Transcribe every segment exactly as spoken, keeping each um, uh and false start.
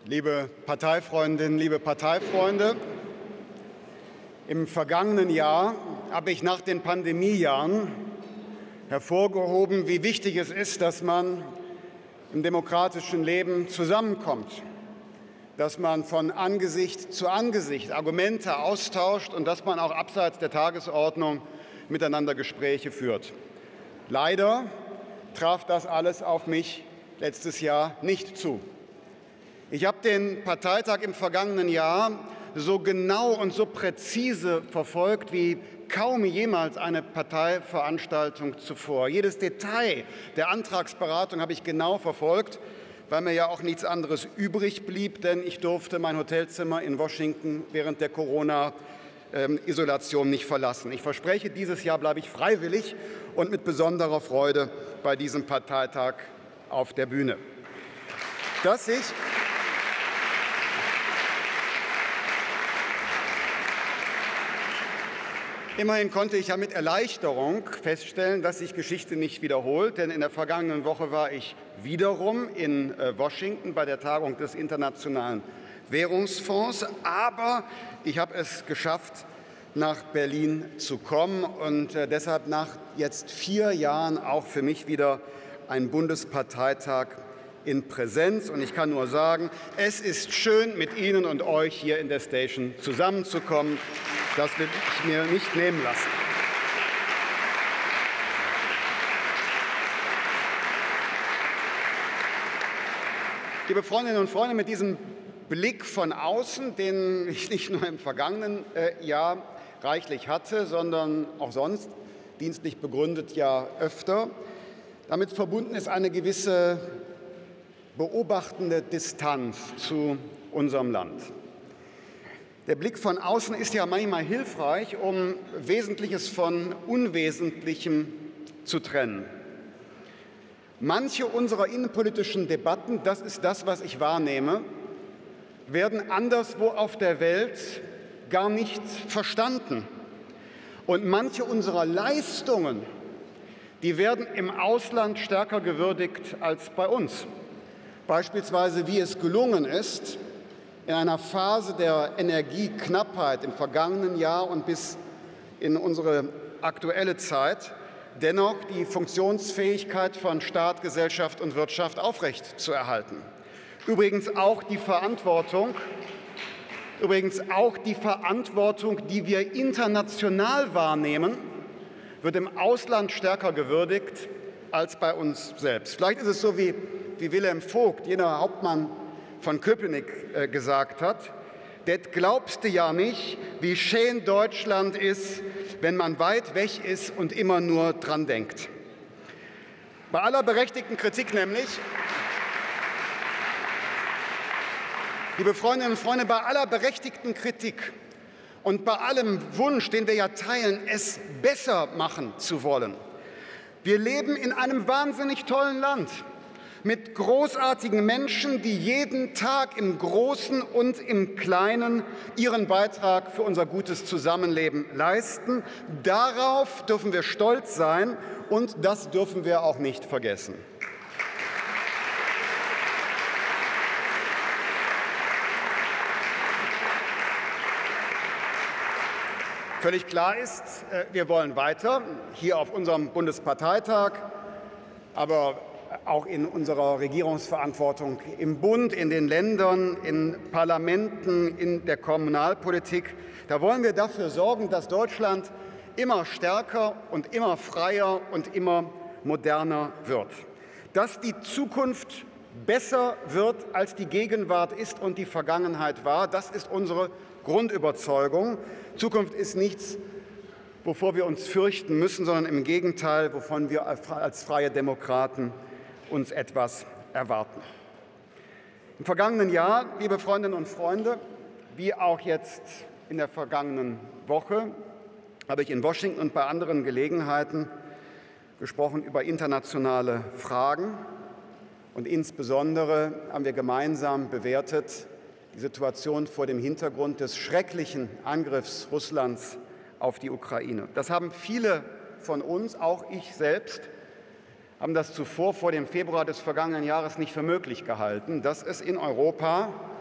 Liebe Parteifreundinnen, liebe Parteifreunde, im vergangenen Jahr habe ich nach den Pandemiejahren hervorgehoben, wie wichtig es ist, dass man im demokratischen Leben zusammenkommt, dass man von Angesicht zu Angesicht Argumente austauscht und dass man auch abseits der Tagesordnung miteinander Gespräche führt. Leider traf das alles auf mich letztes Jahr nicht zu. Ich habe den Parteitag im vergangenen Jahr so genau und so präzise verfolgt wie kaum jemals eine Parteiveranstaltung zuvor. Jedes Detail der Antragsberatung habe ich genau verfolgt, weil mir ja auch nichts anderes übrig blieb, denn ich durfte mein Hotelzimmer in Washington während der Corona-Isolation nicht verlassen. Ich verspreche, dieses Jahr bleibe ich freiwillig und mit besonderer Freude bei diesem Parteitag auf der Bühne. Dass ich Immerhin konnte ich ja mit Erleichterung feststellen, dass sich Geschichte nicht wiederholt, denn in der vergangenen Woche war ich wiederum in Washington bei der Tagung des Internationalen Währungsfonds. Aber ich habe es geschafft, nach Berlin zu kommen und deshalb nach jetzt vier Jahren auch für mich wieder ein Bundesparteitag in Präsenz. Und ich kann nur sagen, es ist schön, mit Ihnen und euch hier in der Station zusammenzukommen. Das will ich mir nicht nehmen lassen. Liebe Freundinnen und Freunde, mit diesem Blick von außen, den ich nicht nur im vergangenen Jahr reichlich hatte, sondern auch sonst, dienstlich begründet ja öfter, damit verbunden ist eine gewisse beobachtende Distanz zu unserem Land. Der Blick von außen ist ja manchmal hilfreich, um Wesentliches von Unwesentlichem zu trennen. Manche unserer innenpolitischen Debatten, das ist das, was ich wahrnehme, werden anderswo auf der Welt gar nicht verstanden. Und manche unserer Leistungen, die werden im Ausland stärker gewürdigt als bei uns. Beispielsweise, wie es gelungen ist, in einer Phase der Energieknappheit im vergangenen Jahr und bis in unsere aktuelle Zeit dennoch die Funktionsfähigkeit von Staat, Gesellschaft und Wirtschaft aufrechtzuerhalten. Übrigens auch die Verantwortung, übrigens auch die Verantwortung, die wir international wahrnehmen, wird im Ausland stärker gewürdigt als bei uns selbst. Vielleicht ist es so, wie, wie Wilhelm Vogt, jener Hauptmann von Köpenick, äh, gesagt hat: Det glaubste ja nicht, wie schön Deutschland ist, wenn man weit weg ist und immer nur dran denkt. Bei aller berechtigten Kritik nämlich, liebe Freundinnen und Freunde, bei aller berechtigten Kritik und bei allem Wunsch, den wir ja teilen, es besser machen zu wollen. Wir leben in einem wahnsinnig tollen Land mit großartigen Menschen, die jeden Tag im Großen und im Kleinen ihren Beitrag für unser gutes Zusammenleben leisten. Darauf dürfen wir stolz sein und das dürfen wir auch nicht vergessen. Völlig klar ist, wir wollen weiter, hier auf unserem Bundesparteitag, aber auch in unserer Regierungsverantwortung im Bund, in den Ländern, in Parlamenten, in der Kommunalpolitik. Da wollen wir dafür sorgen, dass Deutschland immer stärker und immer freier und immer moderner wird. Dass die Zukunft besser wird, als die Gegenwart ist und die Vergangenheit war, das ist unsere Grundüberzeugung. Zukunft ist nichts, wovor wir uns fürchten müssen, sondern im Gegenteil, wovon wir als freie Demokraten uns etwas erwarten. Im vergangenen Jahr, liebe Freundinnen und Freunde, wie auch jetzt in der vergangenen Woche, habe ich in Washington und bei anderen Gelegenheiten gesprochen über internationale Fragen. Und insbesondere haben wir gemeinsam bewertet die Situation vor dem Hintergrund des schrecklichen Angriffs Russlands auf die Ukraine. Das haben viele von uns, auch ich selbst, haben das zuvor vor dem Februar des vergangenen Jahres nicht für möglich gehalten, dass es in Europa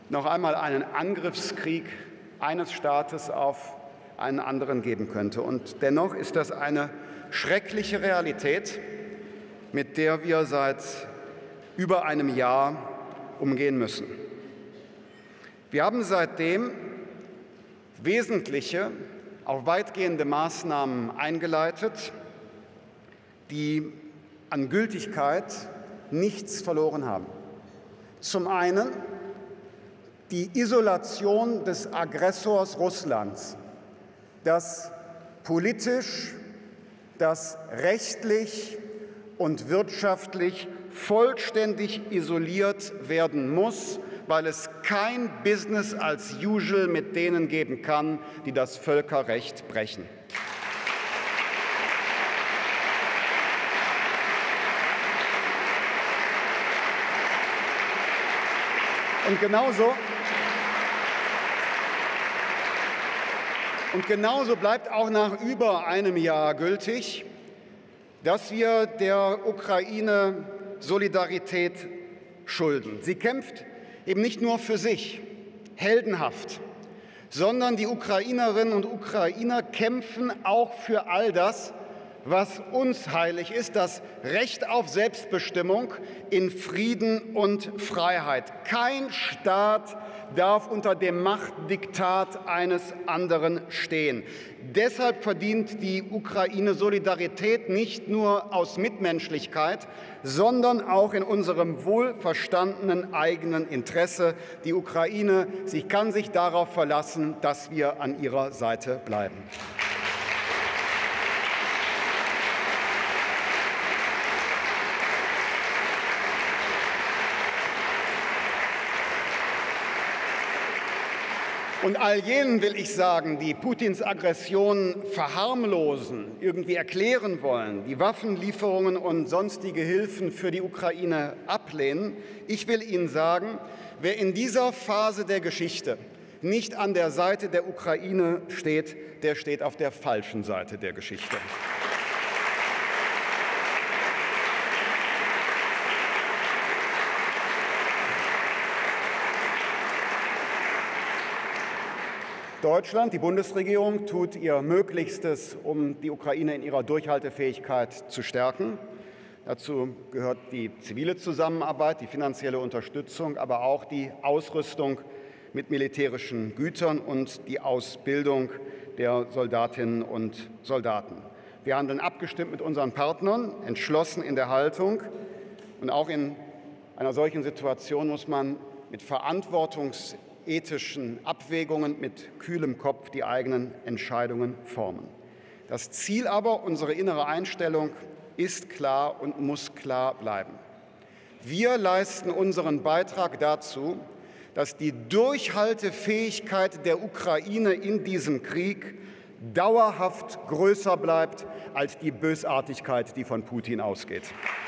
noch einmal einen Angriffskrieg eines Staates auf einen anderen geben könnte. Und dennoch ist das eine schreckliche Realität, mit der wir seit über einem Jahr umgehen müssen. Wir haben seitdem wesentliche, auch weitgehende Maßnahmen eingeleitet, die an Gültigkeit nichts verloren haben. Zum einen die Isolation des Aggressors Russlands, das politisch, das rechtlich und wirtschaftlich vollständig isoliert werden muss, weil es kein Business as usual mit denen geben kann, die das Völkerrecht brechen. Und genauso, und genauso bleibt auch nach über einem Jahr gültig, dass wir der Ukraine Solidarität schulden. Sie kämpft eben nicht nur für sich, heldenhaft, sondern die Ukrainerinnen und Ukrainer kämpfen auch für all das, was uns heilig ist, das Recht auf Selbstbestimmung in Frieden und Freiheit. Kein Staat darf unter dem Machtdiktat eines anderen stehen. Deshalb verdient die Ukraine Solidarität nicht nur aus Mitmenschlichkeit, sondern auch in unserem wohlverstandenen eigenen Interesse. Die Ukraine, sie kann sich darauf verlassen, dass wir an ihrer Seite bleiben. Und all jenen will ich sagen, die Putins Aggression verharmlosen, irgendwie erklären wollen, die Waffenlieferungen und sonstige Hilfen für die Ukraine ablehnen, ich will Ihnen sagen, wer in dieser Phase der Geschichte nicht an der Seite der Ukraine steht, der steht auf der falschen Seite der Geschichte. Deutschland, die Bundesregierung, tut ihr Möglichstes, um die Ukraine in ihrer Durchhaltefähigkeit zu stärken. Dazu gehört die zivile Zusammenarbeit, die finanzielle Unterstützung, aber auch die Ausrüstung mit militärischen Gütern und die Ausbildung der Soldatinnen und Soldaten. Wir handeln abgestimmt mit unseren Partnern, entschlossen in der Haltung. Und auch in einer solchen Situation muss man mit Verantwortungs ethischen Abwägungen mit kühlem Kopf die eigenen Entscheidungen formen. Das Ziel aber, unsere innere Einstellung, ist klar und muss klar bleiben. Wir leisten unseren Beitrag dazu, dass die Durchhaltefähigkeit der Ukraine in diesem Krieg dauerhaft größer bleibt als die Bösartigkeit, die von Putin ausgeht.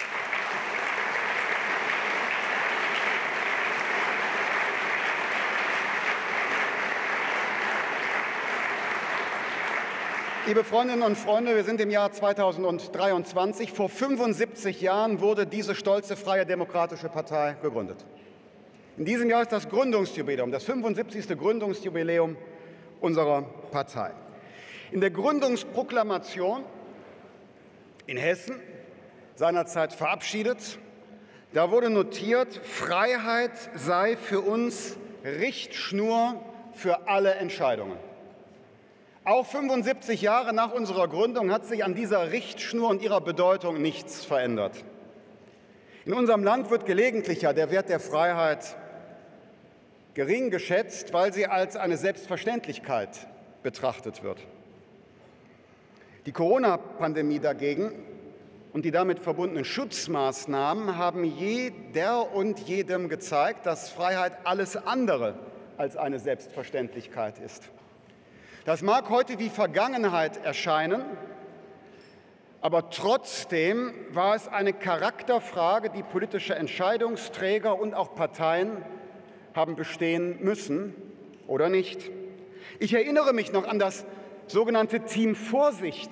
Liebe Freundinnen und Freunde, wir sind im Jahr zweitausenddreiundzwanzig. Vor fünfundsiebzig Jahren wurde diese stolze Freie Demokratische Partei gegründet. In diesem Jahr ist das Gründungsjubiläum, das fünfundsiebzigste Gründungsjubiläum unserer Partei. In der Gründungsproklamation in Hessen, seinerzeit verabschiedet, da wurde notiert, Freiheit sei für uns Richtschnur für alle Entscheidungen. Auch fünfundsiebzig Jahre nach unserer Gründung hat sich an dieser Richtschnur und ihrer Bedeutung nichts verändert. In unserem Land wird gelegentlich ja der Wert der Freiheit gering geschätzt, weil sie als eine Selbstverständlichkeit betrachtet wird. Die Corona-Pandemie dagegen und die damit verbundenen Schutzmaßnahmen haben jeder und jedem gezeigt, dass Freiheit alles andere als eine Selbstverständlichkeit ist. Das mag heute wie Vergangenheit erscheinen, aber trotzdem war es eine Charakterfrage, die politische Entscheidungsträger und auch Parteien haben bestehen müssen oder nicht. Ich erinnere mich noch an das sogenannte Team Vorsicht,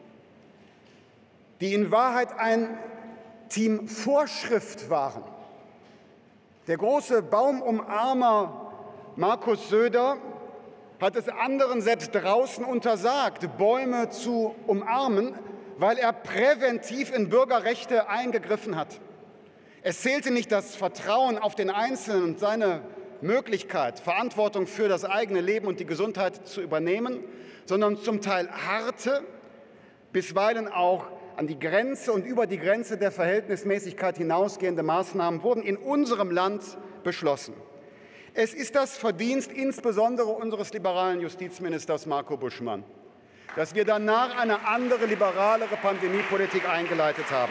die in Wahrheit ein Team Vorschrift waren. Der große Baumumarmer Markus Söder hat es anderen selbst draußen untersagt, Bäume zu umarmen, weil er präventiv in Bürgerrechte eingegriffen hat. Es zählte nicht das Vertrauen auf den Einzelnen und seine Möglichkeit, Verantwortung für das eigene Leben und die Gesundheit zu übernehmen, sondern zum Teil harte, bisweilen auch an die Grenze und über die Grenze der Verhältnismäßigkeit hinausgehende Maßnahmen wurden in unserem Land beschlossen. Es ist das Verdienst insbesondere unseres liberalen Justizministers Marco Buschmann, dass wir danach eine andere, liberalere Pandemiepolitik eingeleitet haben.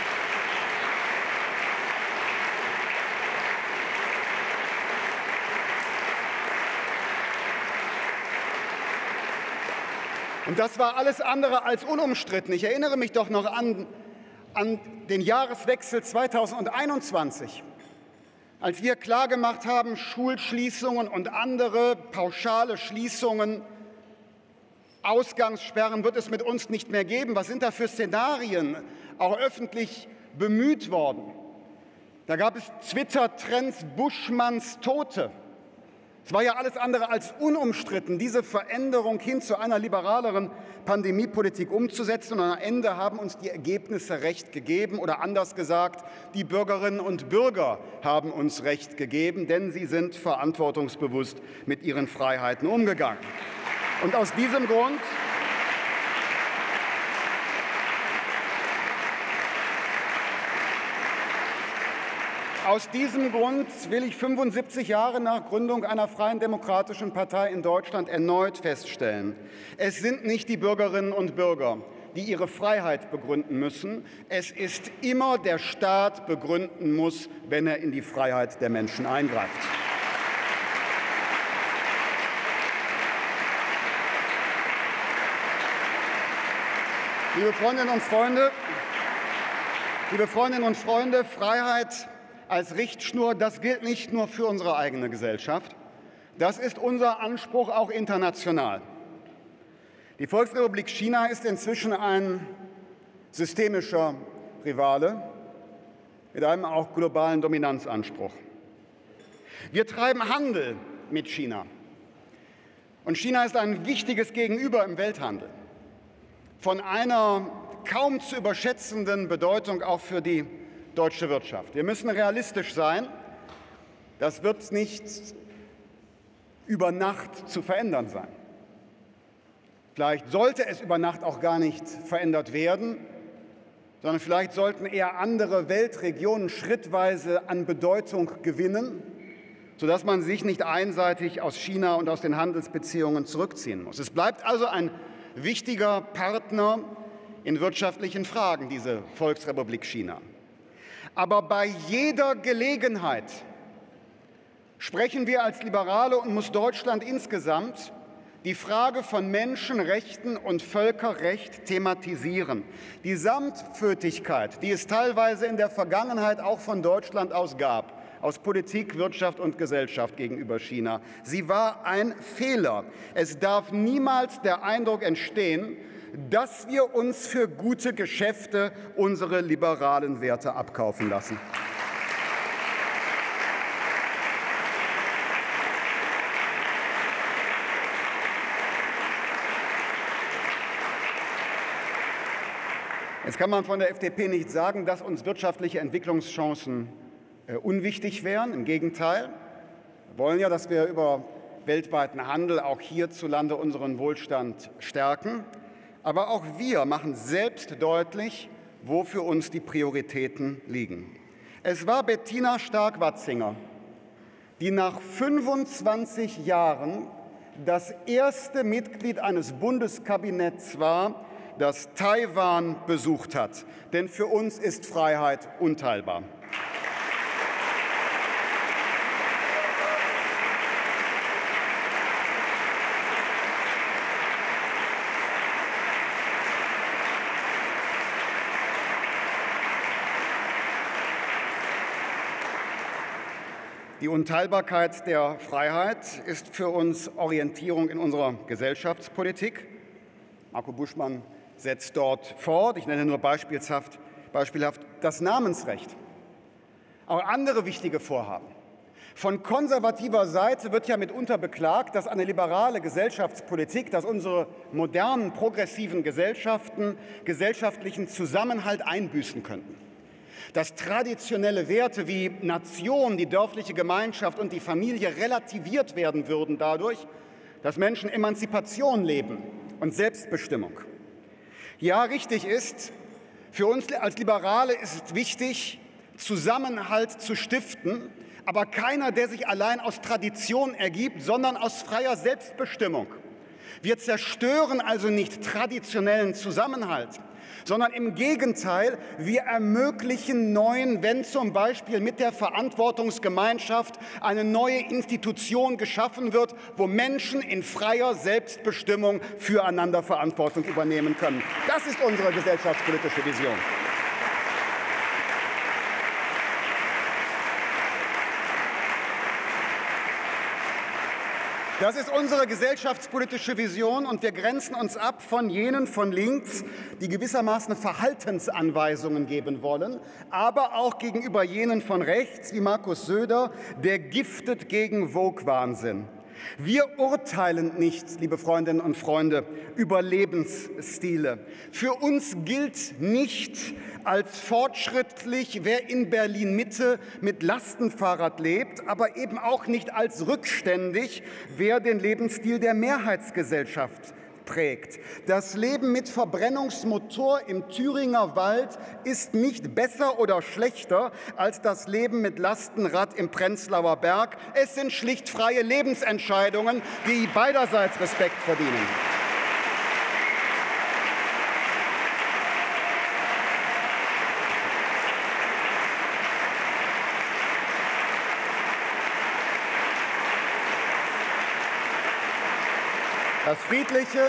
Und das war alles andere als unumstritten. Ich erinnere mich doch noch an, an den Jahreswechsel zweitausendeinundzwanzig, als wir klargemacht haben, Schulschließungen und andere pauschale Schließungen, Ausgangssperren wird es mit uns nicht mehr geben. Was sind da für Szenarien auch öffentlich bemüht worden? Da gab es Twitter-Trends Buschmanns Tote. Es war ja alles andere als unumstritten, diese Veränderung hin zu einer liberaleren Pandemiepolitik umzusetzen. Und am Ende haben uns die Ergebnisse recht gegeben, oder anders gesagt, die Bürgerinnen und Bürger haben uns recht gegeben, denn sie sind verantwortungsbewusst mit ihren Freiheiten umgegangen. Und aus diesem Grund Aus diesem Grund will ich fünfundsiebzig Jahre nach Gründung einer freien demokratischen Partei in Deutschland erneut feststellen: Es sind nicht die Bürgerinnen und Bürger, die ihre Freiheit begründen müssen. Es ist immer der Staat begründen muss, wenn er in die Freiheit der Menschen eingreift. Liebe Freundinnen und Freunde, liebe Freundinnen und Freunde, Freiheit als Richtschnur, das gilt nicht nur für unsere eigene Gesellschaft. Das ist unser Anspruch auch international. Die Volksrepublik China ist inzwischen ein systemischer Rivale mit einem auch globalen Dominanzanspruch. Wir treiben Handel mit China. Und China ist ein wichtiges Gegenüber im Welthandel. Von einer kaum zu überschätzenden Bedeutung auch für die deutsche Wirtschaft. Wir müssen realistisch sein. Das wird nicht über Nacht zu verändern sein. Vielleicht sollte es über Nacht auch gar nicht verändert werden, sondern vielleicht sollten eher andere Weltregionen schrittweise an Bedeutung gewinnen, sodass man sich nicht einseitig aus China und aus den Handelsbeziehungen zurückziehen muss. Es bleibt also ein wichtiger Partner in wirtschaftlichen Fragen, diese Volksrepublik China. Aber bei jeder Gelegenheit sprechen wir als Liberale und muss Deutschland insgesamt die Frage von Menschenrechten und Völkerrecht thematisieren. Die Sanftmütigkeit, die es teilweise in der Vergangenheit auch von Deutschland aus gab, aus Politik, Wirtschaft und Gesellschaft gegenüber China, sie war ein Fehler. Es darf niemals der Eindruck entstehen, dass wir uns für gute Geschäfte unsere liberalen Werte abkaufen lassen. Jetzt kann man von der F D P nicht sagen, dass uns wirtschaftliche Entwicklungschancen äh, unwichtig wären. Im Gegenteil. Wir wollen ja, dass wir über weltweiten Handel auch hierzulande unseren Wohlstand stärken. Aber auch wir machen selbst deutlich, wo für uns die Prioritäten liegen. Es war Bettina Stark-Watzinger, die nach fünfundzwanzig Jahren das erste Mitglied eines Bundeskabinetts war, das Taiwan besucht hat. Denn für uns ist Freiheit unteilbar. Die Unteilbarkeit der Freiheit ist für uns Orientierung in unserer Gesellschaftspolitik. Marco Buschmann setzt dort fort, ich nenne nur beispielhaft, beispielhaft das Namensrecht. Auch andere wichtige Vorhaben. Von konservativer Seite wird ja mitunter beklagt, dass eine liberale Gesellschaftspolitik, dass unsere modernen, progressiven Gesellschaften gesellschaftlichen Zusammenhalt einbüßen könnten. Dass traditionelle Werte wie Nation, die dörfliche Gemeinschaft und die Familie relativiert werden würden dadurch, dass Menschen Emanzipation leben und Selbstbestimmung. Ja, richtig ist, für uns als Liberale ist es wichtig, Zusammenhalt zu stiften, aber keiner, der sich allein aus Tradition ergibt, sondern aus freier Selbstbestimmung. Wir zerstören also nicht traditionellen Zusammenhalt, sondern im Gegenteil, wir ermöglichen neuen, wenn zum Beispiel mit der Verantwortungsgemeinschaft eine neue Institution geschaffen wird, wo Menschen in freier Selbstbestimmung füreinander Verantwortung übernehmen können. Das ist unsere gesellschaftspolitische Vision. Das ist unsere gesellschaftspolitische Vision, und wir grenzen uns ab von jenen von links, die gewissermaßen Verhaltensanweisungen geben wollen, aber auch gegenüber jenen von rechts, wie Markus Söder, der giftet gegen Woke-Wahnsinn. Wir urteilen nicht, liebe Freundinnen und Freunde, über Lebensstile. Für uns gilt nicht als fortschrittlich, wer in Berlin-Mitte mit Lastenfahrrad lebt, aber eben auch nicht als rückständig, wer den Lebensstil der Mehrheitsgesellschaft prägt. Das Leben mit Verbrennungsmotor im Thüringer Wald ist nicht besser oder schlechter als das Leben mit Lastenrad im Prenzlauer Berg. Es sind schlicht freie Lebensentscheidungen, die beiderseits Respekt verdienen. Das friedliche,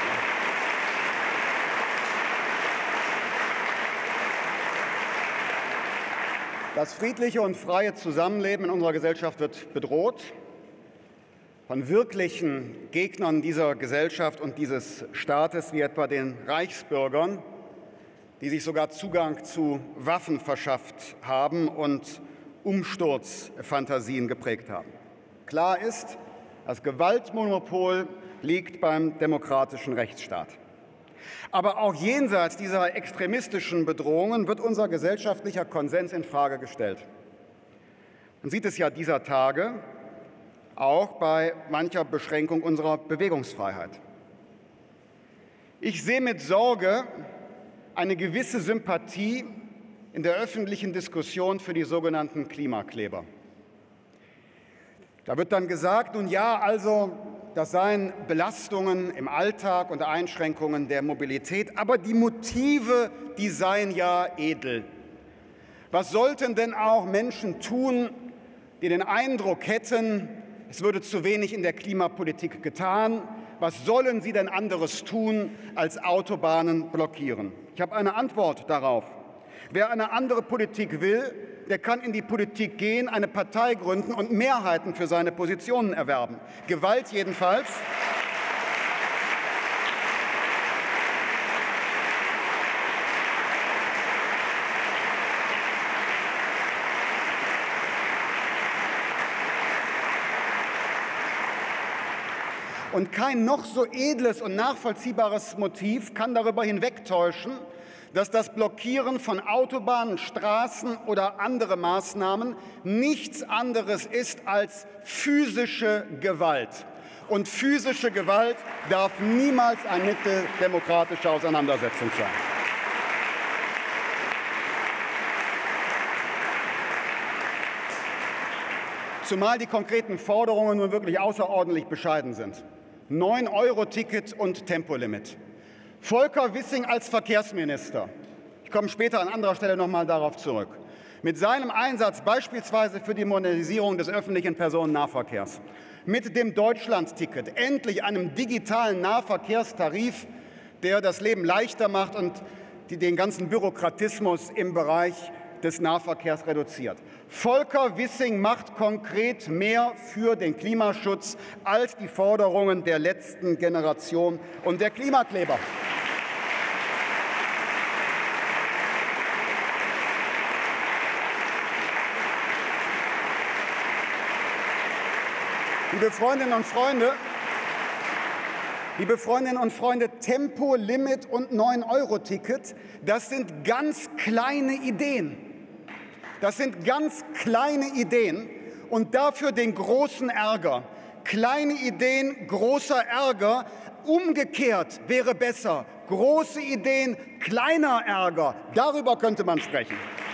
das friedliche und freie Zusammenleben in unserer Gesellschaft wird bedroht von wirklichen Gegnern dieser Gesellschaft und dieses Staates, wie etwa den Reichsbürgern, die sich sogar Zugang zu Waffen verschafft haben und Umsturzfantasien geprägt haben. Klar ist, das Gewaltmonopol liegt beim demokratischen Rechtsstaat. Aber auch jenseits dieser extremistischen Bedrohungen wird unser gesellschaftlicher Konsens infrage gestellt. Man sieht es ja dieser Tage auch bei mancher Beschränkung unserer Bewegungsfreiheit. Ich sehe mit Sorge eine gewisse Sympathie in der öffentlichen Diskussion für die sogenannten Klimakleber. Da wird dann gesagt, nun ja, also das seien Belastungen im Alltag und Einschränkungen der Mobilität, aber die Motive, die seien ja edel. Was sollten denn auch Menschen tun, die den Eindruck hätten, es würde zu wenig in der Klimapolitik getan? Was sollen sie denn anderes tun, als Autobahnen blockieren? Ich habe eine Antwort darauf. Wer eine andere Politik will, der kann in die Politik gehen, eine Partei gründen und Mehrheiten für seine Positionen erwerben. Gewalt jedenfalls. Und kein noch so edles und nachvollziehbares Motiv kann darüber hinwegtäuschen, dass das Blockieren von Autobahnen, Straßen oder andere Maßnahmen nichts anderes ist als physische Gewalt. Und physische Gewalt darf niemals ein Mittel demokratischer Auseinandersetzung sein. Zumal die konkreten Forderungen nun wirklich außerordentlich bescheiden sind. neun Euro Ticket und Tempolimit. Volker Wissing als Verkehrsminister, ich komme später an anderer Stelle noch mal darauf zurück, mit seinem Einsatz beispielsweise für die Modernisierung des öffentlichen Personennahverkehrs, mit dem Deutschlandticket, endlich einem digitalen Nahverkehrstarif, der das Leben leichter macht und die den ganzen Bürokratismus im Bereich des Nahverkehrs reduziert. Volker Wissing macht konkret mehr für den Klimaschutz als die Forderungen der letzten Generation und der Klimakleber. Liebe Freundinnen und Freunde, liebe Freundinnen und Freunde, Tempolimit und neun Euro Ticket, das sind ganz kleine Ideen. Das sind ganz kleine Ideen und dafür den großen Ärger. Kleine Ideen, großer Ärger. Umgekehrt wäre besser. Große Ideen, kleiner Ärger. Darüber könnte man sprechen.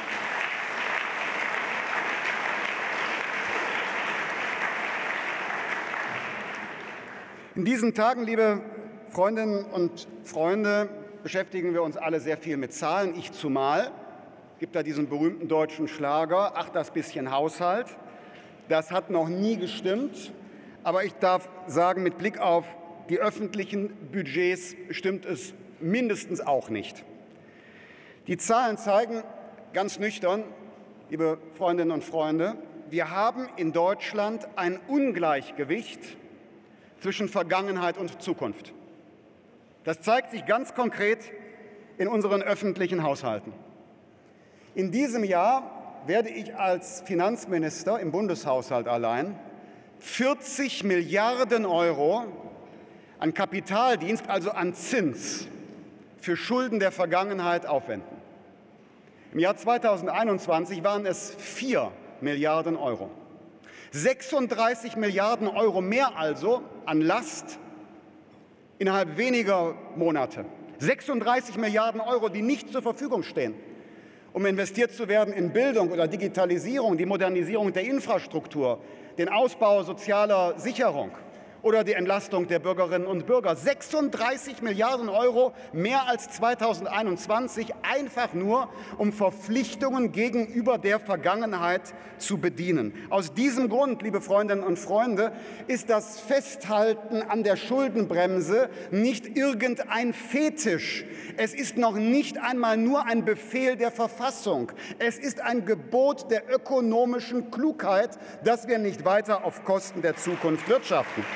In diesen Tagen, liebe Freundinnen und Freunde, beschäftigen wir uns alle sehr viel mit Zahlen, ich zumal. Es gibt da diesen berühmten deutschen Schlager, ach, das bisschen Haushalt. Das hat noch nie gestimmt, aber ich darf sagen, mit Blick auf die öffentlichen Budgets stimmt es mindestens auch nicht. Die Zahlen zeigen ganz nüchtern, liebe Freundinnen und Freunde, wir haben in Deutschland ein Ungleichgewicht zwischen Vergangenheit und Zukunft. Das zeigt sich ganz konkret in unseren öffentlichen Haushalten. In diesem Jahr werde ich als Finanzminister im Bundeshaushalt allein vierzig Milliarden Euro an Kapitaldienst, also an Zins, für Schulden der Vergangenheit aufwenden. Im Jahr zweitausendeinundzwanzig waren es vier Milliarden Euro. sechsunddreißig Milliarden Euro mehr also an Last innerhalb weniger Monate. sechsunddreißig Milliarden Euro, die nicht zur Verfügung stehen, um investiert zu werden in Bildung oder Digitalisierung, die Modernisierung der Infrastruktur, den Ausbau sozialer Sicherung oder die Entlastung der Bürgerinnen und Bürger. sechsunddreißig Milliarden Euro mehr als zweitausendeinundzwanzig, einfach nur, um Verpflichtungen gegenüber der Vergangenheit zu bedienen. Aus diesem Grund, liebe Freundinnen und Freunde, ist das Festhalten an der Schuldenbremse nicht irgendein Fetisch. Es ist noch nicht einmal nur ein Befehl der Verfassung. Es ist ein Gebot der ökonomischen Klugheit, dass wir nicht weiter auf Kosten der Zukunft wirtschaften.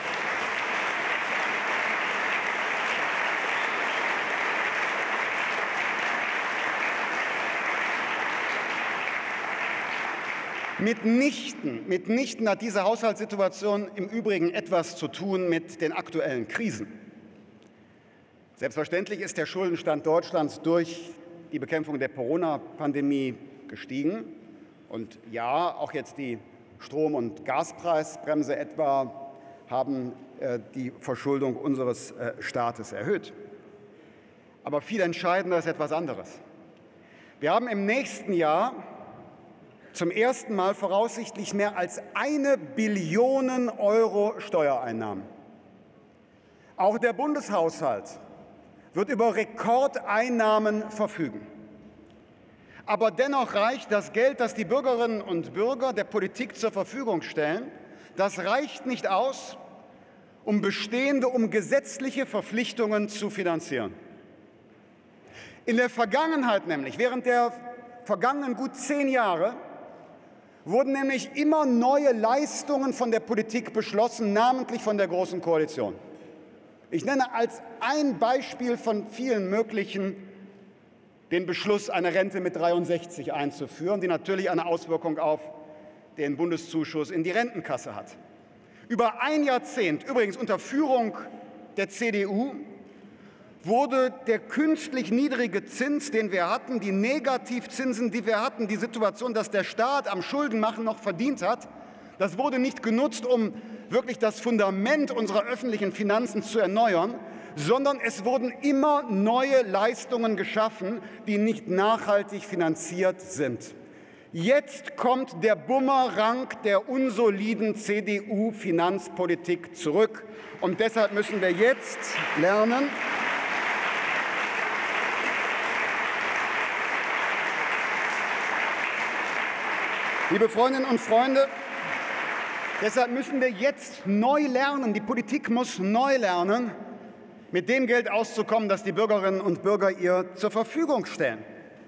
Mitnichten, mitnichten hat diese Haushaltssituation im Übrigen etwas zu tun mit den aktuellen Krisen. Selbstverständlich ist der Schuldenstand Deutschlands durch die Bekämpfung der Corona-Pandemie gestiegen. Und ja, auch jetzt die Strom- und Gaspreisbremse etwa haben äh, die Verschuldung unseres äh, Staates erhöht. Aber viel entscheidender ist etwas anderes. Wir haben im nächsten Jahr zum ersten Mal voraussichtlich mehr als eine Billion Euro Steuereinnahmen. Auch der Bundeshaushalt wird über Rekordeinnahmen verfügen. Aber dennoch reicht das Geld, das die Bürgerinnen und Bürger der Politik zur Verfügung stellen, das reicht nicht aus, um bestehende, um gesetzliche Verpflichtungen zu finanzieren. In der Vergangenheit nämlich, während der vergangenen gut zehn Jahre, wurden nämlich immer neue Leistungen von der Politik beschlossen, namentlich von der Großen Koalition. Ich nenne als ein Beispiel von vielen möglichen den Beschluss, eine Rente mit dreiundsechzig einzuführen, die natürlich eine Auswirkung auf den Bundeszuschuss in die Rentenkasse hat. Über ein Jahrzehnt, übrigens unter Führung der C D U, wurde der künstlich niedrige Zins, den wir hatten, die Negativzinsen, die wir hatten, die Situation, dass der Staat am Schuldenmachen noch verdient hat, das wurde nicht genutzt, um wirklich das Fundament unserer öffentlichen Finanzen zu erneuern, sondern es wurden immer neue Leistungen geschaffen, die nicht nachhaltig finanziert sind. Jetzt kommt der Bumerang der unsoliden C D U-Finanzpolitik zurück. Und deshalb müssen wir jetzt lernen, liebe Freundinnen und Freunde, deshalb müssen wir jetzt neu lernen, die Politik muss neu lernen, mit dem Geld auszukommen, das die Bürgerinnen und Bürger ihr zur Verfügung stellen.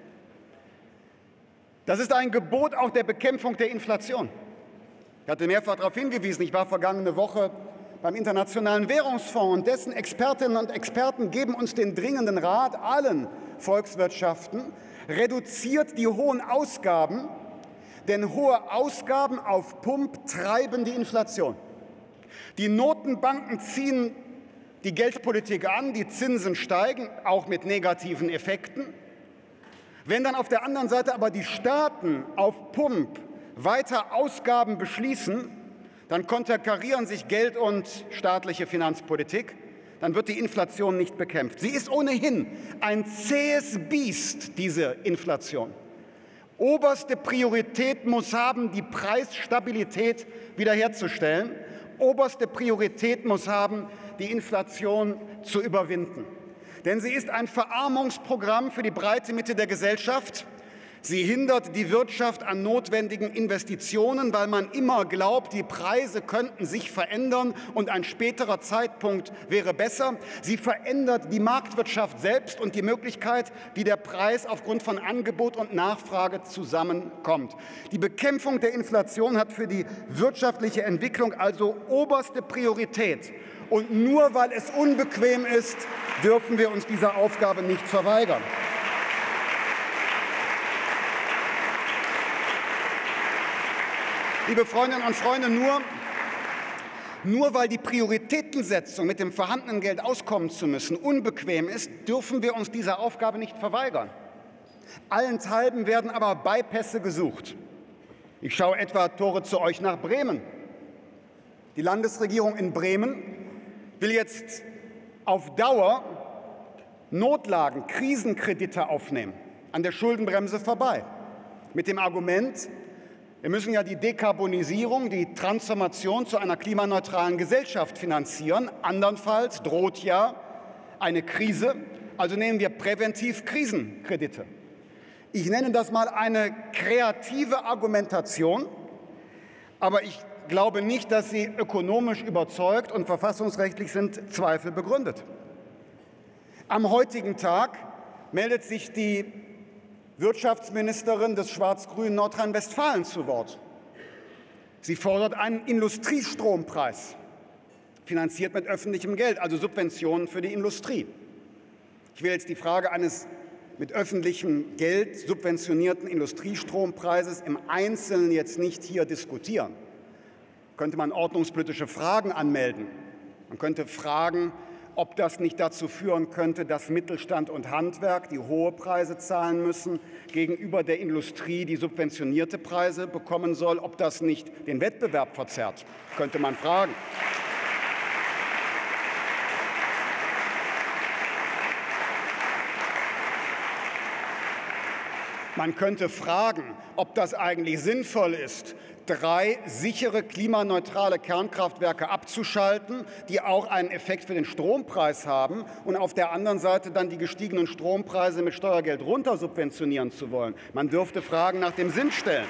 Das ist ein Gebot auch der Bekämpfung der Inflation. Ich hatte mehrfach darauf hingewiesen, ich war vergangene Woche beim Internationalen Währungsfonds und dessen Expertinnen und Experten geben uns den dringenden Rat, allen Volkswirtschaften, reduziert die hohen Ausgaben, denn hohe Ausgaben auf Pump treiben die Inflation. Die Notenbanken ziehen die Geldpolitik an, die Zinsen steigen, auch mit negativen Effekten. Wenn dann auf der anderen Seite aber die Staaten auf Pump weiter Ausgaben beschließen, dann konterkarieren sich Geld- und staatliche Finanzpolitik. Dann wird die Inflation nicht bekämpft. Sie ist ohnehin ein zähes Biest, diese Inflation. Oberste Priorität muss haben, die Preisstabilität wiederherzustellen. Oberste Priorität muss haben, die Inflation zu überwinden. Denn sie ist ein Verarmungsprogramm für die breite Mitte der Gesellschaft. Sie hindert die Wirtschaft an notwendigen Investitionen, weil man immer glaubt, die Preise könnten sich verändern und ein späterer Zeitpunkt wäre besser. Sie verändert die Marktwirtschaft selbst und die Möglichkeit, wie der Preis aufgrund von Angebot und Nachfrage zusammenkommt. Die Bekämpfung der Inflation hat für die wirtschaftliche Entwicklung also oberste Priorität. Und nur weil es unbequem ist, dürfen wir uns dieser Aufgabe nicht verweigern. Liebe Freundinnen und Freunde, nur, nur weil die Prioritätensetzung, mit dem vorhandenen Geld auskommen zu müssen, unbequem ist, dürfen wir uns dieser Aufgabe nicht verweigern. Allenthalben werden aber Beipässe gesucht. Ich schaue etwa, Tore, zu euch nach Bremen. Die Landesregierung in Bremen will jetzt auf Dauer Notlagen, Krisenkredite aufnehmen, an der Schuldenbremse vorbei, mit dem Argument, wir müssen ja die Dekarbonisierung, die Transformation zu einer klimaneutralen Gesellschaft finanzieren. Andernfalls droht ja eine Krise. Also nehmen wir präventiv Krisenkredite. Ich nenne das mal eine kreative Argumentation, aber ich glaube nicht, dass sie ökonomisch überzeugt und verfassungsrechtlich sind Zweifel begründet. Am heutigen Tag meldet sich die Wirtschaftsministerin des schwarz-grünen Nordrhein-Westfalen zu Wort. Sie fordert einen Industriestrompreis, finanziert mit öffentlichem Geld, also Subventionen für die Industrie. Ich will jetzt die Frage eines mit öffentlichem Geld subventionierten Industriestrompreises im Einzelnen jetzt nicht hier diskutieren. Könnte man ordnungspolitische Fragen anmelden. Man könnte fragen, ob das nicht dazu führen könnte, dass Mittelstand und Handwerk, die hohe Preise zahlen müssen, gegenüber der Industrie, die subventionierte Preise bekommen soll, ob das nicht den Wettbewerb verzerrt, könnte man fragen. Man könnte fragen, ob das eigentlich sinnvoll ist, drei sichere klimaneutrale Kernkraftwerke abzuschalten, die auch einen Effekt für den Strompreis haben, und auf der anderen Seite dann die gestiegenen Strompreise mit Steuergeld runter subventionieren zu wollen. Man dürfte Fragen nach dem Sinn stellen.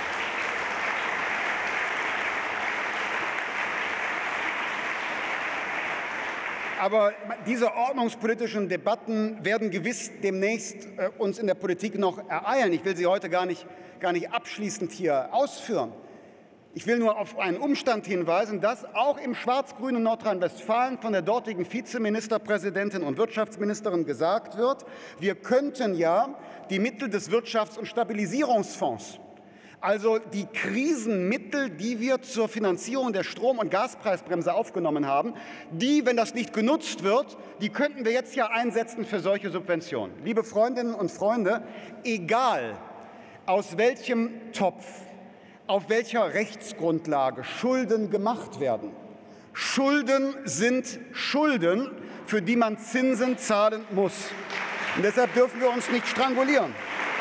Aber diese ordnungspolitischen Debatten werden gewiss demnächst äh, uns in der Politik noch ereilen. Ich will sie heute gar nicht, gar nicht abschließend hier ausführen. Ich will nur auf einen Umstand hinweisen, dass auch im schwarz-grünen Nordrhein-Westfalen von der dortigen Vizeministerpräsidentin und Wirtschaftsministerin gesagt wird, wir könnten ja die Mittel des Wirtschafts- und Stabilisierungsfonds, also die Krisenmittel, die wir zur Finanzierung der Strom- und Gaspreisbremse aufgenommen haben, die, wenn das nicht genutzt wird, die könnten wir jetzt ja einsetzen für solche Subventionen. Liebe Freundinnen und Freunde, egal aus welchem Topf, auf welcher Rechtsgrundlage Schulden gemacht werden, Schulden sind Schulden, für die man Zinsen zahlen muss. Und deshalb dürfen wir uns nicht strangulieren.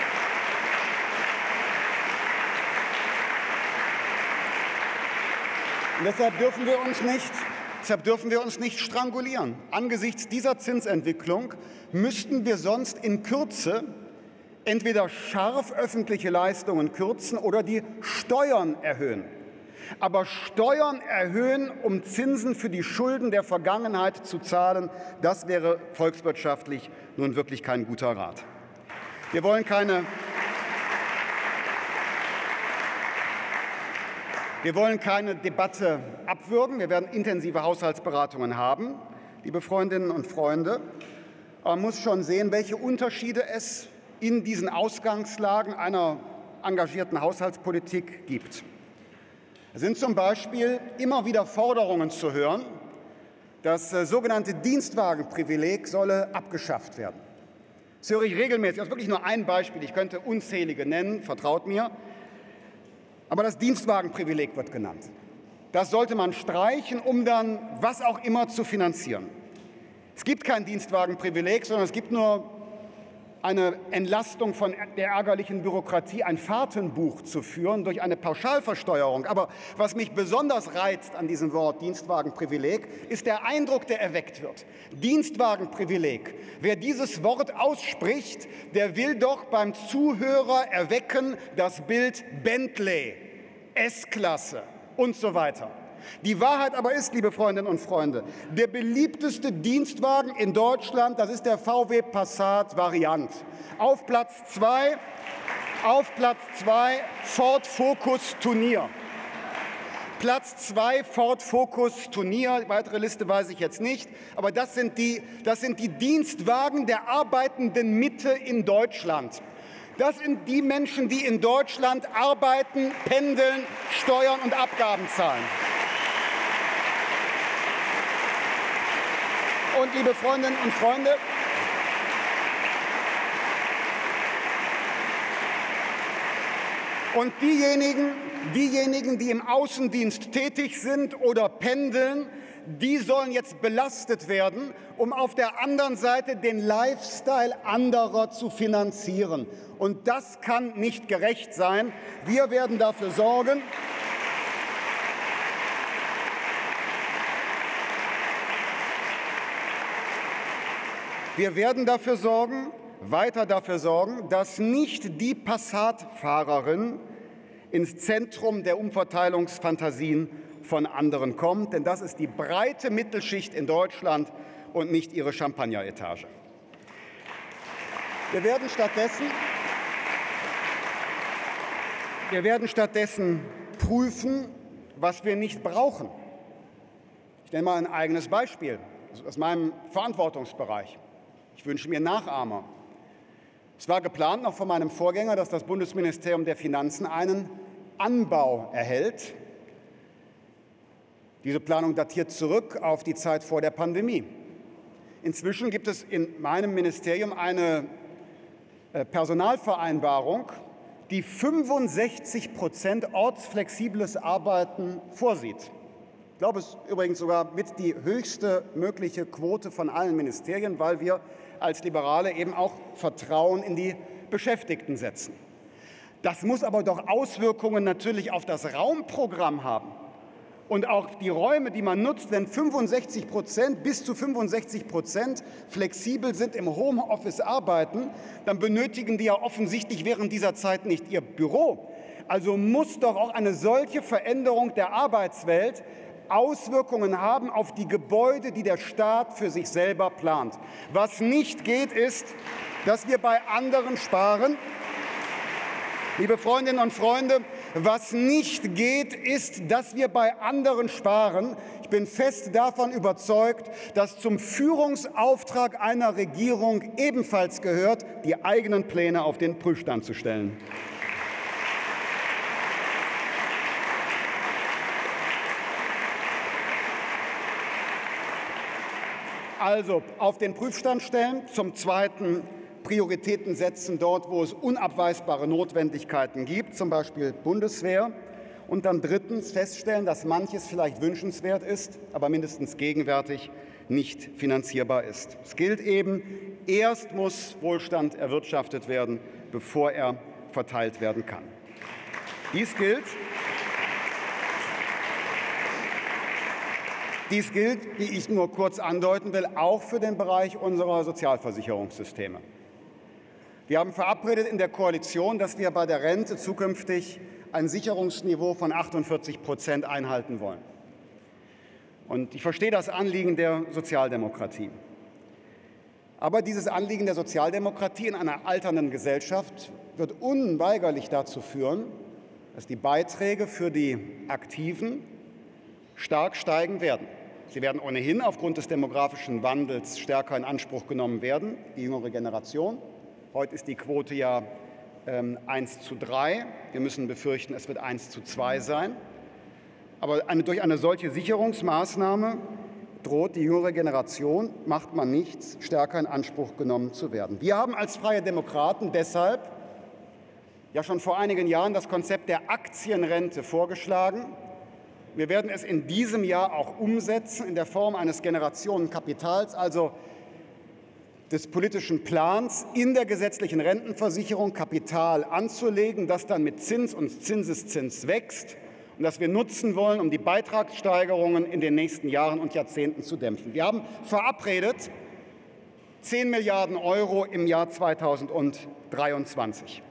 Und deshalb dürfen wir uns nicht, deshalb dürfen wir uns nicht strangulieren. Angesichts dieser Zinsentwicklung müssten wir sonst in Kürze entweder scharf öffentliche Leistungen kürzen oder die Steuern erhöhen. Aber Steuern erhöhen, um Zinsen für die Schulden der Vergangenheit zu zahlen, das wäre volkswirtschaftlich nun wirklich kein guter Rat. Wir wollen keine Wir wollen keine Debatte abwürgen. Wir werden intensive Haushaltsberatungen haben, liebe Freundinnen und Freunde. Aber man muss schon sehen, welche Unterschiede es in diesen Ausgangslagen einer engagierten Haushaltspolitik gibt. Es sind zum Beispiel immer wieder Forderungen zu hören, das äh, sogenannte Dienstwagenprivileg solle abgeschafft werden. Das höre ich regelmäßig. Das ist wirklich nur ein Beispiel. Ich könnte unzählige nennen, vertraut mir. Aber das Dienstwagenprivileg wird genannt. Das sollte man streichen, um dann was auch immer zu finanzieren. Es gibt kein Dienstwagenprivileg, sondern es gibt nur eine Entlastung von der ärgerlichen Bürokratie, ein Fahrtenbuch zu führen durch eine Pauschalversteuerung. Aber was mich besonders reizt an diesem Wort Dienstwagenprivileg, ist der Eindruck, der erweckt wird. Dienstwagenprivileg. Wer dieses Wort ausspricht, der will doch beim Zuhörer erwecken das Bild Bentley, S-Klasse und so weiter. Die Wahrheit aber ist, liebe Freundinnen und Freunde, der beliebteste Dienstwagen in Deutschland, das ist der V W Passat Variant. Auf Platz zwei, auf Platz zwei Ford Focus Turnier. Platz zwei Ford Focus Turnier, weitere Liste weiß ich jetzt nicht, aber das sind die, das sind die Dienstwagen der arbeitenden Mitte in Deutschland. Das sind die Menschen, die in Deutschland arbeiten, pendeln, Steuern und Abgaben zahlen. Und liebe Freundinnen und Freunde, und diejenigen, diejenigen, die im Außendienst tätig sind oder pendeln, die sollen jetzt belastet werden, um auf der anderen Seite den Lifestyle anderer zu finanzieren. Und das kann nicht gerecht sein. Wir werden dafür sorgen, Wir werden dafür sorgen, weiter dafür sorgen, dass nicht die Passat-Fahrerin ins Zentrum der Umverteilungsfantasien von anderen kommt, denn das ist die breite Mittelschicht in Deutschland und nicht ihre Champagner-Etage. Wir werden stattdessen, wir werden stattdessen prüfen, was wir nicht brauchen. Ich nenne mal ein eigenes Beispiel aus meinem Verantwortungsbereich. Ich wünsche mir Nachahmer. Es war geplant, noch von meinem Vorgänger, dass das Bundesministerium der Finanzen einen Anbau erhält. Diese Planung datiert zurück auf die Zeit vor der Pandemie. Inzwischen gibt es in meinem Ministerium eine Personalvereinbarung, die fünfundsechzig Prozent ortsflexibles Arbeiten vorsieht. Ich glaube, es ist übrigens sogar mit die höchste mögliche Quote von allen Ministerien, weil wir als Liberale eben auch Vertrauen in die Beschäftigten setzen. Das muss aber doch Auswirkungen natürlich auf das Raumprogramm haben und auch die Räume, die man nutzt. Wenn fünfundsechzig Prozent, bis zu fünfundsechzig Prozent flexibel sind im Homeoffice arbeiten, dann benötigen die ja offensichtlich während dieser Zeit nicht ihr Büro. Also muss doch auch eine solche Veränderung der Arbeitswelt Auswirkungen haben auf die Gebäude, die der Staat für sich selber plant. Was nicht geht, ist, dass wir bei anderen sparen. Liebe Freundinnen und Freunde, was nicht geht, ist, dass wir bei anderen sparen. Ich bin fest davon überzeugt, dass zum Führungsauftrag einer Regierung ebenfalls gehört, die eigenen Pläne auf den Prüfstand zu stellen. Also auf den Prüfstand stellen, zum Zweiten Prioritäten setzen dort, wo es unabweisbare Notwendigkeiten gibt, zum Beispiel Bundeswehr. Und dann drittens feststellen, dass manches vielleicht wünschenswert ist, aber mindestens gegenwärtig nicht finanzierbar ist. Es gilt eben, erst muss Wohlstand erwirtschaftet werden, bevor er verteilt werden kann. Dies gilt Dies gilt, wie ich nur kurz andeuten will, auch für den Bereich unserer Sozialversicherungssysteme. Wir haben verabredet in der Koalition, dass wir bei der Rente zukünftig ein Sicherungsniveau von achtundvierzig Prozent einhalten wollen. Und ich verstehe das Anliegen der Sozialdemokratie. Aber dieses Anliegen der Sozialdemokratie in einer alternden Gesellschaft wird unweigerlich dazu führen, dass die Beiträge für die Aktiven stark steigen werden. Sie werden ohnehin aufgrund des demografischen Wandels stärker in Anspruch genommen werden, die jüngere Generation. Heute ist die Quote ja ähm, eins zu drei. Wir müssen befürchten, es wird eins zu zwei sein. Aber eine, durch eine solche Sicherungsmaßnahme droht die jüngere Generation, macht man nichts, stärker in Anspruch genommen zu werden. Wir haben als Freie Demokraten deshalb ja schon vor einigen Jahren das Konzept der Aktienrente vorgeschlagen. Wir werden es in diesem Jahr auch umsetzen in der Form eines Generationenkapitals, also des politischen Plans, in der gesetzlichen Rentenversicherung Kapital anzulegen, das dann mit Zins und Zinseszins wächst und das wir nutzen wollen, um die Beitragssteigerungen in den nächsten Jahren und Jahrzehnten zu dämpfen. Wir haben verabredet zehn Milliarden Euro im Jahr zweitausenddreiundzwanzig.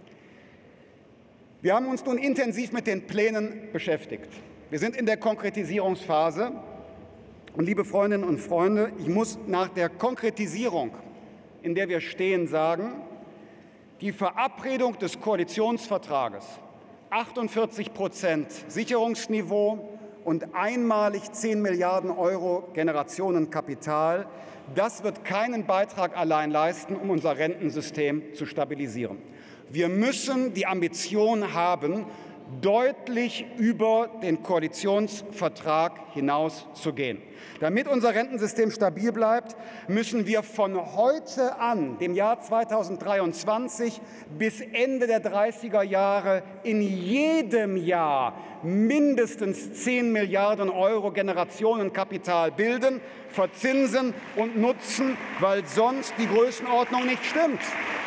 Wir haben uns nun intensiv mit den Plänen beschäftigt. Wir sind in der Konkretisierungsphase. Und liebe Freundinnen und Freunde, ich muss nach der Konkretisierung, in der wir stehen, sagen, die Verabredung des Koalitionsvertrages, achtundvierzig Prozent Sicherungsniveau und einmalig zehn Milliarden Euro Generationenkapital, das wird keinen Beitrag allein leisten, um unser Rentensystem zu stabilisieren. Wir müssen die Ambition haben, deutlich über den Koalitionsvertrag hinaus zu gehen. Damit unser Rentensystem stabil bleibt, müssen wir von heute an, dem Jahr zweitausenddreiundzwanzig, bis Ende der dreißiger Jahre in jedem Jahr mindestens zehn Milliarden Euro Generationenkapital bilden, verzinsen und nutzen, weil sonst die Größenordnung nicht stimmt.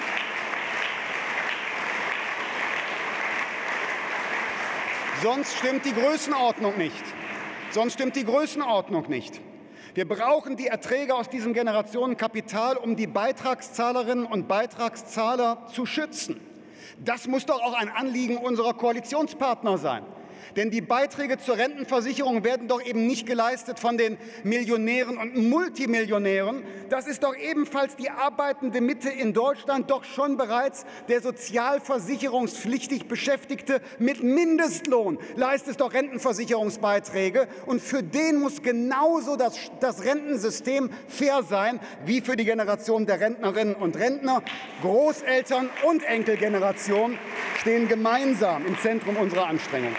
Sonst stimmt die Größenordnung nicht. Sonst stimmt die Größenordnung nicht. Wir brauchen die Erträge aus diesem Generationenkapital, um die Beitragszahlerinnen und Beitragszahler zu schützen. Das muss doch auch ein Anliegen unserer Koalitionspartner sein. Denn die Beiträge zur Rentenversicherung werden doch eben nicht geleistet von den Millionären und Multimillionären. Das ist doch ebenfalls die arbeitende Mitte in Deutschland, doch schon bereits der sozialversicherungspflichtig Beschäftigte mit Mindestlohn leistet doch Rentenversicherungsbeiträge. Und für den muss genauso das, das Rentensystem fair sein wie für die Generation der Rentnerinnen und Rentner. Großeltern und Enkelgeneration stehen gemeinsam im Zentrum unserer Anstrengungen.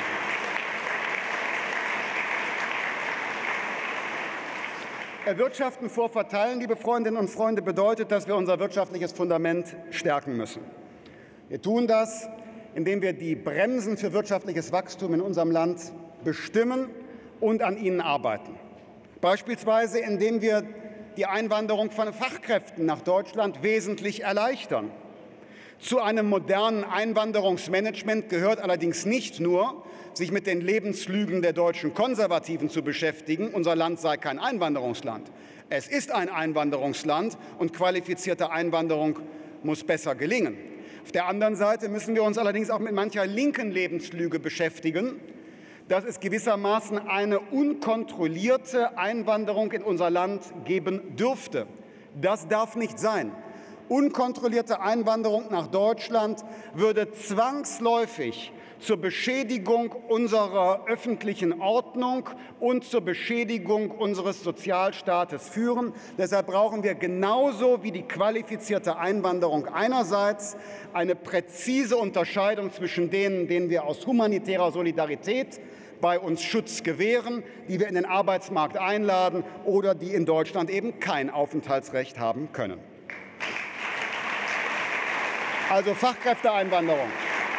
Erwirtschaften vor Verteilen, liebe Freundinnen und Freunde, bedeutet, dass wir unser wirtschaftliches Fundament stärken müssen. Wir tun das, indem wir die Bremsen für wirtschaftliches Wachstum in unserem Land bestimmen und an ihnen arbeiten. Beispielsweise, indem wir die Einwanderung von Fachkräften nach Deutschland wesentlich erleichtern. Zu einem modernen Einwanderungsmanagement gehört allerdings nicht nur, sich mit den Lebenslügen der deutschen Konservativen zu beschäftigen, unser Land sei kein Einwanderungsland. Es ist ein Einwanderungsland und qualifizierte Einwanderung muss besser gelingen. Auf der anderen Seite müssen wir uns allerdings auch mit mancher linken Lebenslüge beschäftigen, dass es gewissermaßen eine unkontrollierte Einwanderung in unser Land geben dürfte. Das darf nicht sein. Unkontrollierte Einwanderung nach Deutschland würde zwangsläufig zur Beschädigung unserer öffentlichen Ordnung und zur Beschädigung unseres Sozialstaates führen. Deshalb brauchen wir genauso wie die qualifizierte Einwanderung einerseits eine präzise Unterscheidung zwischen denen, denen wir aus humanitärer Solidarität bei uns Schutz gewähren, die wir in den Arbeitsmarkt einladen oder die in Deutschland eben kein Aufenthaltsrecht haben können. Also Fachkräfteeinwanderung.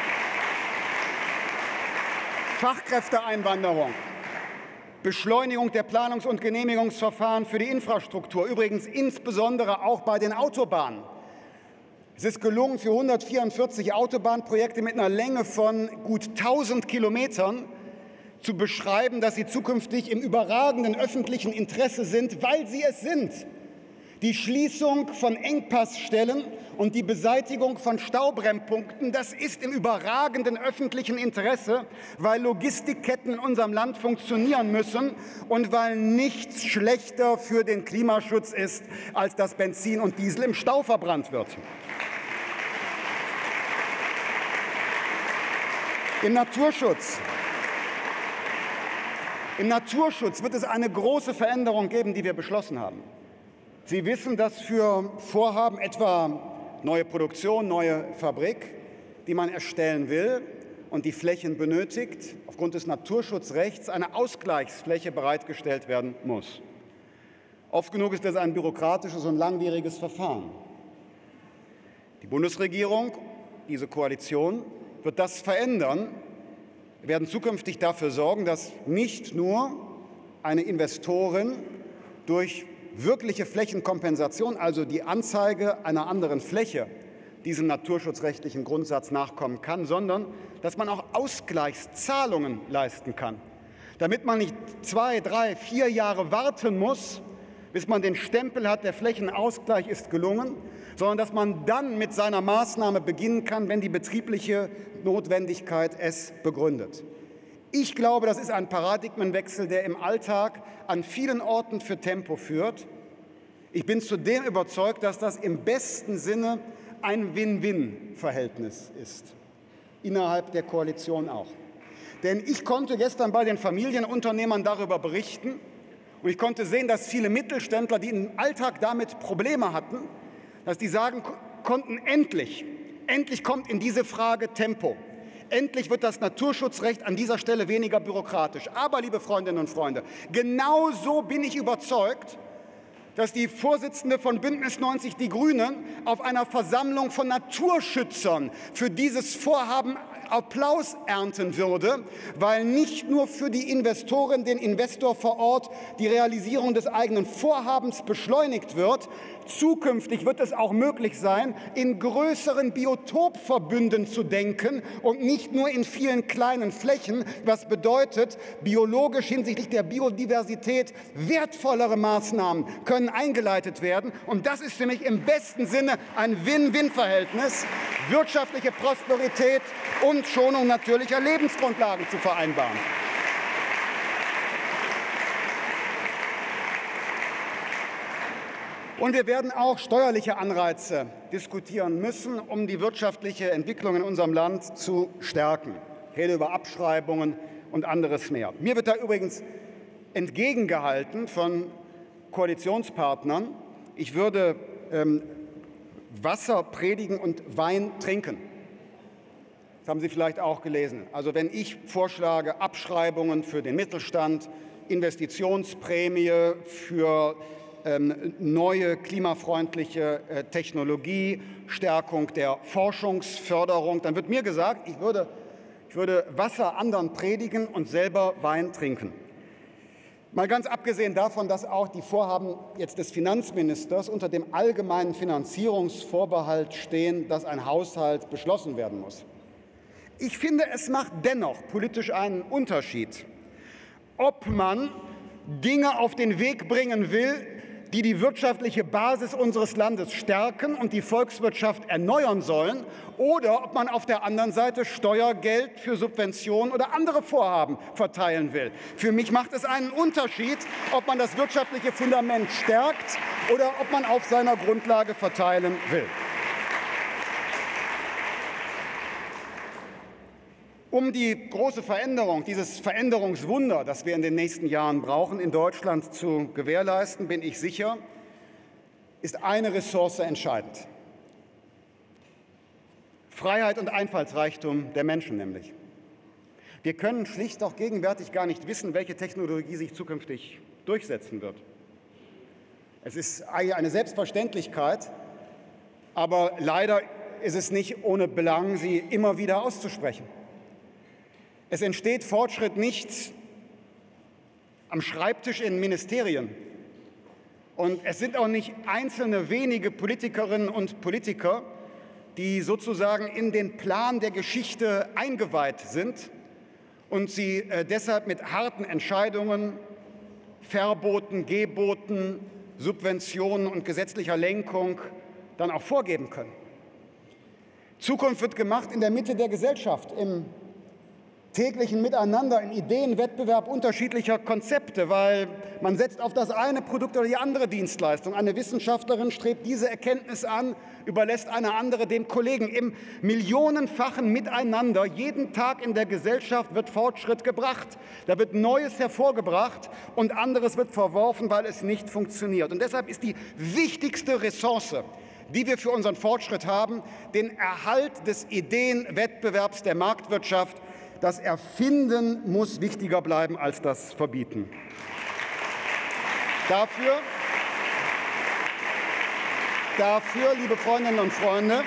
Fachkräfteeinwanderung, Beschleunigung der Planungs- und Genehmigungsverfahren für die Infrastruktur, übrigens insbesondere auch bei den Autobahnen. Es ist gelungen, für hundertvierundvierzig Autobahnprojekte mit einer Länge von gut tausend Kilometern zu beschreiben, dass sie zukünftig im überragenden öffentlichen Interesse sind, weil sie es sind. Die Schließung von Engpassstellen und die Beseitigung von Staubrennpunkten, das ist im überragenden öffentlichen Interesse, weil Logistikketten in unserem Land funktionieren müssen und weil nichts schlechter für den Klimaschutz ist, als dass Benzin und Diesel im Stau verbrannt wird. Im Naturschutz. Im Naturschutz wird es eine große Veränderung geben, die wir beschlossen haben. Sie wissen, dass für Vorhaben, etwa neue Produktion, neue Fabrik, die man erstellen will, und die Flächen benötigt, aufgrund des Naturschutzrechts eine Ausgleichsfläche bereitgestellt werden muss. Oft genug ist das ein bürokratisches und langwieriges Verfahren. Die Bundesregierung, diese Koalition, wird das verändern. Wir werden zukünftig dafür sorgen, dass nicht nur eine Investorin durch wirkliche Flächenkompensation, also die Anzeige einer anderen Fläche, diesem naturschutzrechtlichen Grundsatz nachkommen kann, sondern dass man auch Ausgleichszahlungen leisten kann, damit man nicht zwei, drei, vier Jahre warten muss, bis man den Stempel hat, der Flächenausgleich ist gelungen, sondern dass man dann mit seiner Maßnahme beginnen kann, wenn die betriebliche Notwendigkeit es begründet. Ich glaube, das ist ein Paradigmenwechsel, der im Alltag an vielen Orten für Tempo führt. Ich bin zudem überzeugt, dass das im besten Sinne ein Win-Win-Verhältnis ist, innerhalb der Koalition auch. Denn ich konnte gestern bei den Familienunternehmern darüber berichten und ich konnte sehen, dass viele Mittelständler, die im Alltag damit Probleme hatten, dass die sagen konnten, endlich, endlich kommt in diese Frage Tempo. Endlich wird das Naturschutzrecht an dieser Stelle weniger bürokratisch. Aber, liebe Freundinnen und Freunde, genauso bin ich überzeugt, dass die Vorsitzende von Bündnis neunzig Die Grünen auf einer Versammlung von Naturschützern für dieses Vorhaben Applaus ernten würde, weil nicht nur für die Investoren, den Investor vor Ort, die Realisierung des eigenen Vorhabens beschleunigt wird. Zukünftig wird es auch möglich sein, in größeren Biotopverbünden zu denken und nicht nur in vielen kleinen Flächen, was bedeutet, biologisch hinsichtlich der Biodiversität wertvollere Maßnahmen können eingeleitet werden. Und das ist für mich im besten Sinne ein Win-Win-Verhältnis, wirtschaftliche Prosperität und Schonung natürlicher Lebensgrundlagen zu vereinbaren. Und wir werden auch steuerliche Anreize diskutieren müssen, um die wirtschaftliche Entwicklung in unserem Land zu stärken. Ich rede über Abschreibungen und anderes mehr. Mir wird da übrigens entgegengehalten von Koalitionspartnern, ich würde ähm, Wasser predigen und Wein trinken. Das haben Sie vielleicht auch gelesen. Also wenn ich vorschlage, Abschreibungen für den Mittelstand, Investitionsprämie für ähm, neue klimafreundliche äh, Technologie, Stärkung der Forschungsförderung, dann wird mir gesagt, ich würde, ich würde Wasser anderen predigen und selber Wein trinken. Mal ganz abgesehen davon, dass auch die Vorhaben jetzt des Finanzministers unter dem allgemeinen Finanzierungsvorbehalt stehen, dass ein Haushalt beschlossen werden muss. Ich finde, es macht dennoch politisch einen Unterschied, ob man Dinge auf den Weg bringen will, die die wirtschaftliche Basis unseres Landes stärken und die Volkswirtschaft erneuern sollen, oder ob man auf der anderen Seite Steuergeld für Subventionen oder andere Vorhaben verteilen will. Für mich macht es einen Unterschied, ob man das wirtschaftliche Fundament stärkt oder ob man auf seiner Grundlage verteilen will. Um die große Veränderung, dieses Veränderungswunder, das wir in den nächsten Jahren brauchen, in Deutschland zu gewährleisten, bin ich sicher, ist eine Ressource entscheidend. Freiheit und Einfallsreichtum der Menschen nämlich. Wir können schlicht auch gegenwärtig gar nicht wissen, welche Technologie sich zukünftig durchsetzen wird. Es ist eigentlich eine Selbstverständlichkeit, aber leider ist es nicht ohne Belang, sie immer wieder auszusprechen. Es entsteht Fortschritt nicht am Schreibtisch in Ministerien. Und es sind auch nicht einzelne wenige Politikerinnen und Politiker, die sozusagen in den Plan der Geschichte eingeweiht sind und sie äh, deshalb mit harten Entscheidungen, Verboten, Geboten, Subventionen und gesetzlicher Lenkung dann auch vorgeben können. Zukunft wird gemacht in der Mitte der Gesellschaft, im täglichen Miteinander, im Ideenwettbewerb unterschiedlicher Konzepte, weil man setzt auf das eine Produkt oder die andere Dienstleistung. Eine Wissenschaftlerin strebt diese Erkenntnis an, überlässt eine andere dem Kollegen. Im millionenfachen Miteinander, jeden Tag in der Gesellschaft wird Fortschritt gebracht. Da wird Neues hervorgebracht und anderes wird verworfen, weil es nicht funktioniert. Und deshalb ist die wichtigste Ressource, die wir für unseren Fortschritt haben, den Erhalt des Ideenwettbewerbs der Marktwirtschaft. Das Erfinden muss wichtiger bleiben als das Verbieten. Dafür, dafür, liebe Freundinnen und Freunde,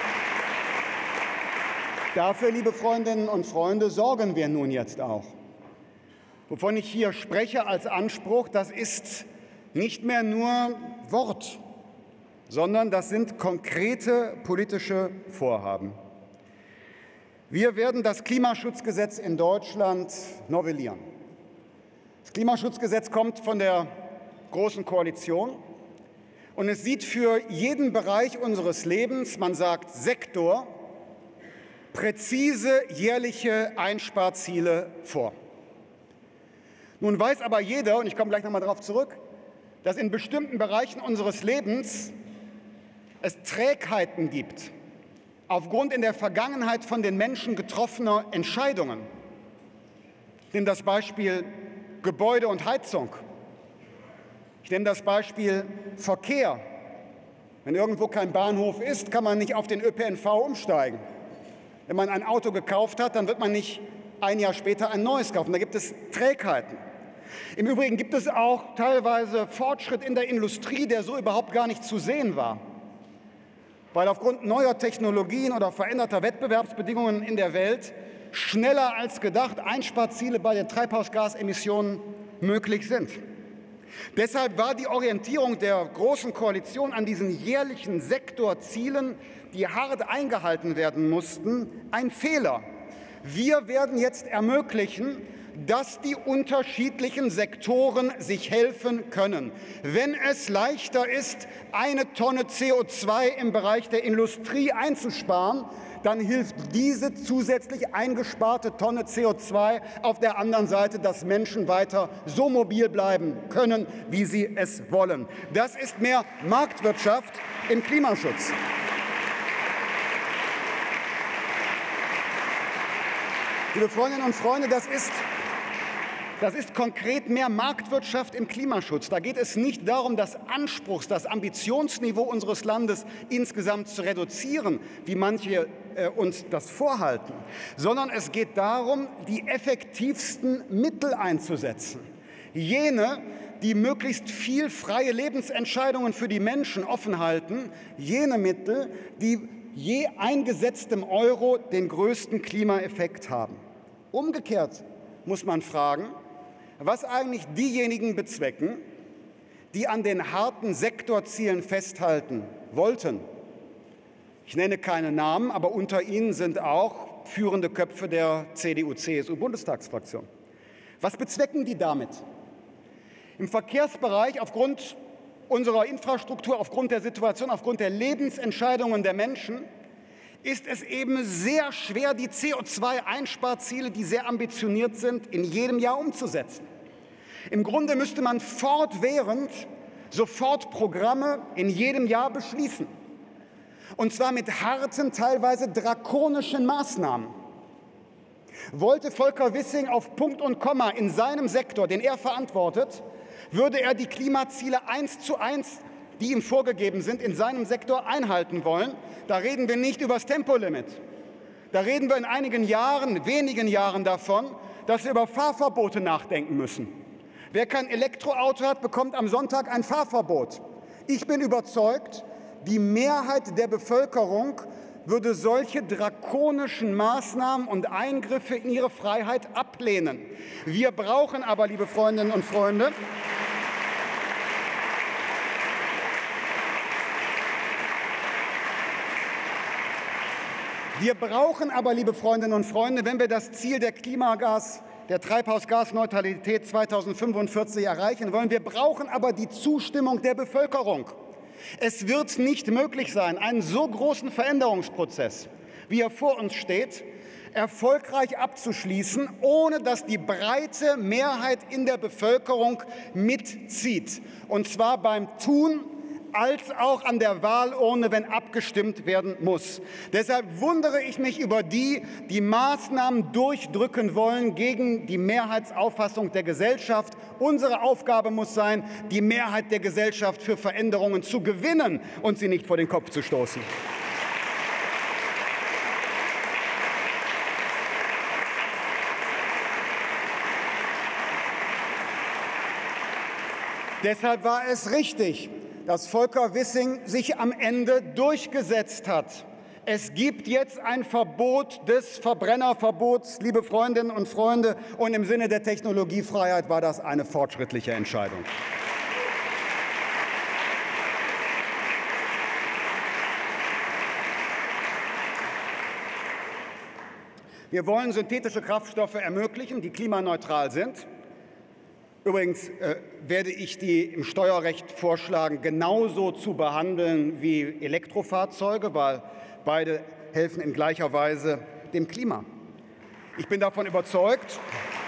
dafür, liebe Freundinnen und Freunde, sorgen wir nun jetzt auch. Wovon ich hier spreche als Anspruch, das ist nicht mehr nur Wort, sondern das sind konkrete politische Vorhaben. Wir werden das Klimaschutzgesetz in Deutschland novellieren. Das Klimaschutzgesetz kommt von der Großen Koalition und es sieht für jeden Bereich unseres Lebens, man sagt Sektor, präzise jährliche Einsparziele vor. Nun weiß aber jeder, und ich komme gleich noch mal darauf zurück, dass in bestimmten Bereichen unseres Lebens es Trägheiten gibt, aufgrund in der Vergangenheit von den Menschen getroffener Entscheidungen. Ich nehme das Beispiel Gebäude und Heizung. Ich nehme das Beispiel Verkehr. Wenn irgendwo kein Bahnhof ist, kann man nicht auf den Ö P N V umsteigen. Wenn man ein Auto gekauft hat, dann wird man nicht ein Jahr später ein neues kaufen. Da gibt es Trägheiten. Im Übrigen gibt es auch teilweise Fortschritt in der Industrie, der so überhaupt gar nicht zu sehen war. Weil aufgrund neuer Technologien oder veränderter Wettbewerbsbedingungen in der Welt schneller als gedacht Einsparziele bei den Treibhausgasemissionen möglich sind. Deshalb war die Orientierung der Großen Koalition an diesen jährlichen Sektorzielen, die hart eingehalten werden mussten, ein Fehler. Wir werden jetzt ermöglichen, dass die unterschiedlichen Sektoren sich helfen können. Wenn es leichter ist, eine Tonne C O zwei im Bereich der Industrie einzusparen, dann hilft diese zusätzlich eingesparte Tonne C O zwei auf der anderen Seite, dass Menschen weiter so mobil bleiben können, wie sie es wollen. Das ist mehr Marktwirtschaft im Klimaschutz. Liebe Freundinnen und Freunde, das ist Das ist konkret mehr Marktwirtschaft im Klimaschutz. Da geht es nicht darum, das Anspruchs-, das Ambitionsniveau unseres Landes insgesamt zu reduzieren, wie manche äh, uns das vorhalten, sondern es geht darum, die effektivsten Mittel einzusetzen. Jene, die möglichst viel freie Lebensentscheidungen für die Menschen offen halten, jene Mittel, die je eingesetztem Euro den größten Klimaeffekt haben. Umgekehrt muss man fragen, was eigentlich diejenigen bezwecken, die an den harten Sektorzielen festhalten wollten. Ich nenne keine Namen, aber unter ihnen sind auch führende Köpfe der C D U C S U-Bundestagsfraktion. Was bezwecken die damit? Im Verkehrsbereich aufgrund unserer Infrastruktur, aufgrund der Situation, aufgrund der Lebensentscheidungen der Menschen ist es eben sehr schwer, die C O zwei Einsparziele, die sehr ambitioniert sind, in jedem Jahr umzusetzen. Im Grunde müsste man fortwährend sofort Programme in jedem Jahr beschließen. Und zwar mit harten, teilweise drakonischen Maßnahmen. Wollte Volker Wissing auf Punkt und Komma in seinem Sektor, den er verantwortet, würde er die Klimaziele eins zu eins, die ihm vorgegeben sind, in seinem Sektor einhalten wollen. Da reden wir nicht über das Tempolimit. Da reden wir in einigen Jahren, wenigen Jahren davon, dass wir über Fahrverbote nachdenken müssen. Wer kein Elektroauto hat, bekommt am Sonntag ein Fahrverbot. Ich bin überzeugt, die Mehrheit der Bevölkerung würde solche drakonischen Maßnahmen und Eingriffe in ihre Freiheit ablehnen. Wir brauchen aber, liebe Freundinnen und Freunde, Wir brauchen aber, liebe Freundinnen und Freunde, wenn wir das Ziel der Klimagas, der Treibhausgasneutralität zweitausendfünfundvierzig erreichen wollen, wir brauchen aber die Zustimmung der Bevölkerung. Es wird nicht möglich sein, einen so großen Veränderungsprozess, wie er vor uns steht, erfolgreich abzuschließen, ohne dass die breite Mehrheit in der Bevölkerung mitzieht. Und zwar beim Tun als auch an der Wahlurne, wenn abgestimmt werden muss. Deshalb wundere ich mich über die, die Maßnahmen durchdrücken wollen gegen die Mehrheitsauffassung der Gesellschaft. Unsere Aufgabe muss sein, die Mehrheit der Gesellschaft für Veränderungen zu gewinnen und sie nicht vor den Kopf zu stoßen. Deshalb war es richtig, dass Volker Wissing sich am Ende durchgesetzt hat. Es gibt jetzt ein Verbot des Verbrennerverbots, liebe Freundinnen und Freunde, und im Sinne der Technologiefreiheit war das eine fortschrittliche Entscheidung. Wir wollen synthetische Kraftstoffe ermöglichen, die klimaneutral sind. Übrigens äh, werde ich die im Steuerrecht vorschlagen, genauso zu behandeln wie Elektrofahrzeuge, weil beide helfen in gleicher Weise dem Klima. Ich bin davon überzeugt,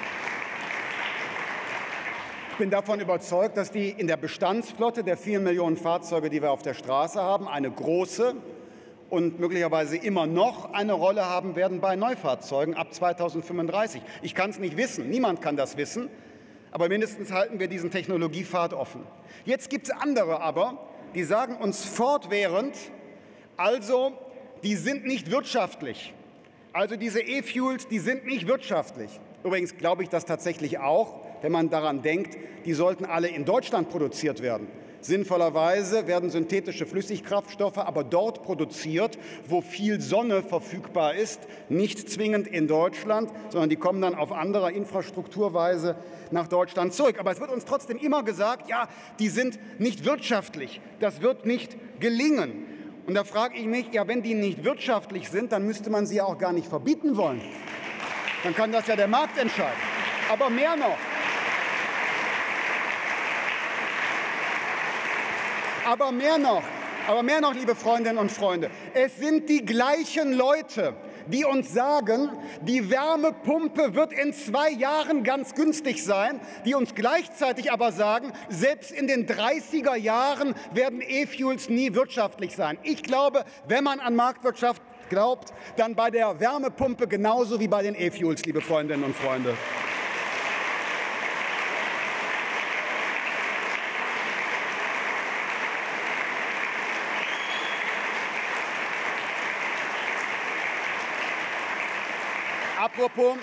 ich bin davon überzeugt, dass die in der Bestandsflotte der vielen Millionen Fahrzeuge, die wir auf der Straße haben, eine große und möglicherweise immer noch eine Rolle haben werden bei Neufahrzeugen ab zweitausendfünfunddreißig. Ich kann es nicht wissen, niemand kann das wissen. Aber mindestens halten wir diesen Technologiepfad offen. Jetzt gibt es andere aber, die sagen uns fortwährend, also die sind nicht wirtschaftlich. Also diese E-Fuels, die sind nicht wirtschaftlich. Übrigens glaube ich das tatsächlich auch, wenn man daran denkt, die sollten alle in Deutschland produziert werden. Sinnvollerweise werden synthetische Flüssigkraftstoffe aber dort produziert, wo viel Sonne verfügbar ist, nicht zwingend in Deutschland, sondern die kommen dann auf anderer Infrastrukturweise nach Deutschland zurück. Aber es wird uns trotzdem immer gesagt, ja, die sind nicht wirtschaftlich, das wird nicht gelingen. Und da frage ich mich, ja, wenn die nicht wirtschaftlich sind, dann müsste man sie ja auch gar nicht verbieten wollen. Dann kann das ja der Markt entscheiden. Aber mehr noch. Aber mehr noch, aber mehr noch, liebe Freundinnen und Freunde, es sind die gleichen Leute, die uns sagen, die Wärmepumpe wird in zwei Jahren ganz günstig sein, die uns gleichzeitig aber sagen, selbst in den dreißiger Jahren werden E-Fuels nie wirtschaftlich sein. Ich glaube, wenn man an Marktwirtschaft glaubt, dann bei der Wärmepumpe genauso wie bei den E-Fuels, liebe Freundinnen und Freunde. Apropos,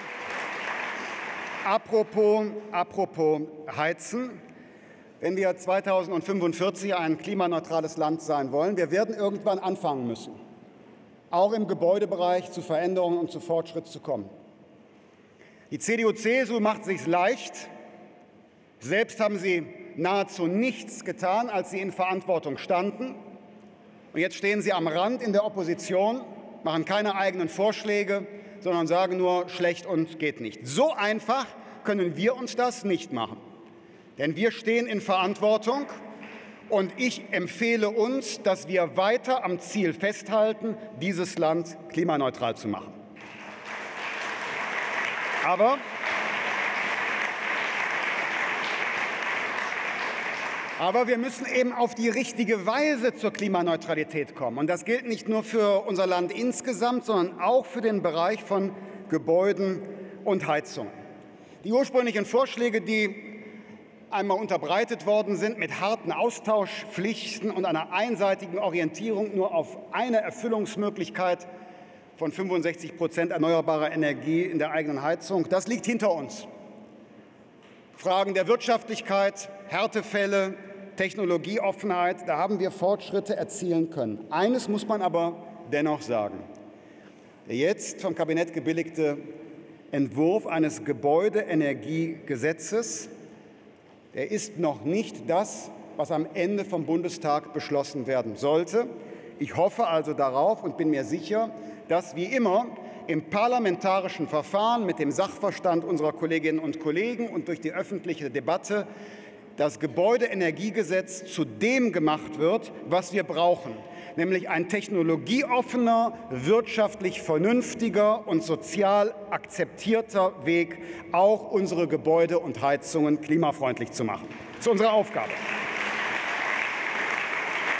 apropos, apropos Heizen. Wenn wir zweitausendfünfundvierzig ein klimaneutrales Land sein wollen, wir werden irgendwann anfangen müssen, auch im Gebäudebereich zu Veränderungen und zu Fortschritt zu kommen. Die C D U C S U macht es sich leicht. Selbst haben sie nahezu nichts getan, als sie in Verantwortung standen. Und jetzt stehen sie am Rand in der Opposition, machen keine eigenen Vorschläge, sondern sagen nur, schlecht und geht nicht. So einfach können wir uns das nicht machen. Denn wir stehen in Verantwortung und ich empfehle uns, dass wir weiter am Ziel festhalten, dieses Land klimaneutral zu machen. Aber Aber wir müssen eben auf die richtige Weise zur Klimaneutralität kommen. Und das gilt nicht nur für unser Land insgesamt, sondern auch für den Bereich von Gebäuden und Heizungen. Die ursprünglichen Vorschläge, die einmal unterbreitet worden sind, mit harten Austauschpflichten und einer einseitigen Orientierung nur auf eine Erfüllungsmöglichkeit von fünfundsechzig Prozent erneuerbarer Energie in der eigenen Heizung, das liegt hinter uns. Fragen der Wirtschaftlichkeit, Härtefälle, Technologieoffenheit, da haben wir Fortschritte erzielen können. Eines muss man aber dennoch sagen. Der jetzt vom Kabinett gebilligte Entwurf eines Gebäudeenergiegesetzes, der ist noch nicht das, was am Ende vom Bundestag beschlossen werden sollte. Ich hoffe also darauf und bin mir sicher, dass wie immer im parlamentarischen Verfahren mit dem Sachverstand unserer Kolleginnen und Kollegen und durch die öffentliche Debatte das Gebäudeenergiegesetz zu dem gemacht wird, was wir brauchen, nämlich ein technologieoffener, wirtschaftlich vernünftiger und sozial akzeptierter Weg, auch unsere Gebäude und Heizungen klimafreundlich zu machen. Das ist unsere Aufgabe.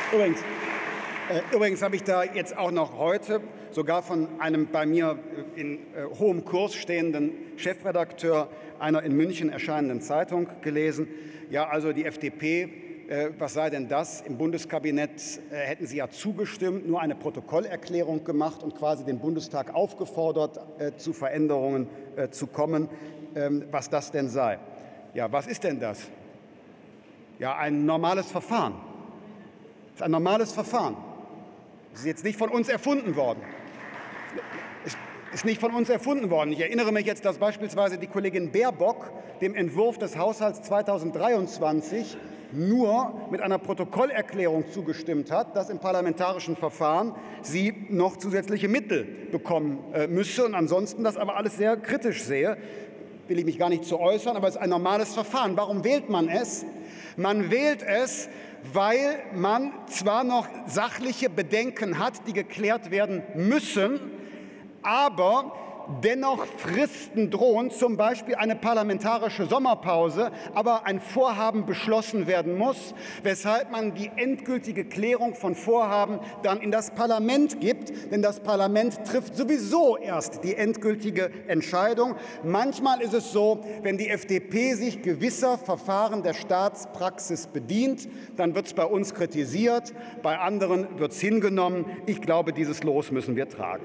Übrigens, äh, übrigens habe ich da jetzt auch noch heute sogar von einem bei mir in äh, hohem Kurs stehenden Chefredakteur einer in München erscheinenden Zeitung gelesen. Ja, also die F D P, äh, was sei denn das? Im Bundeskabinett äh, hätten sie ja zugestimmt, nur eine Protokollerklärung gemacht und quasi den Bundestag aufgefordert, äh, zu Veränderungen äh, zu kommen, ähm, was das denn sei. Ja, was ist denn das? Ja, ein normales Verfahren. Das ist ein normales Verfahren. Das ist jetzt nicht von uns erfunden worden. Ist, ist nicht von uns erfunden worden. Ich erinnere mich jetzt, dass beispielsweise die Kollegin Baerbock dem Entwurf des Haushalts zweitausenddreiundzwanzig nur mit einer Protokollerklärung zugestimmt hat, dass im parlamentarischen Verfahren sie noch zusätzliche Mittel bekommen äh, müsse und ansonsten das aber alles sehr kritisch sehe. Will ich mich gar nicht zu äußern, aber es ist ein normales Verfahren. Warum wählt man es? Man wählt es, weil man zwar noch sachliche Bedenken hat, die geklärt werden müssen, aber dennoch Fristen drohen, zum Beispiel eine parlamentarische Sommerpause, aber ein Vorhaben beschlossen werden muss, weshalb man die endgültige Klärung von Vorhaben dann in das Parlament gibt, denn das Parlament trifft sowieso erst die endgültige Entscheidung. Manchmal ist es so, wenn die F D P sich gewisser Verfahren der Staatspraxis bedient, dann wird es bei uns kritisiert, bei anderen wird es hingenommen. Ich glaube, dieses Los müssen wir tragen.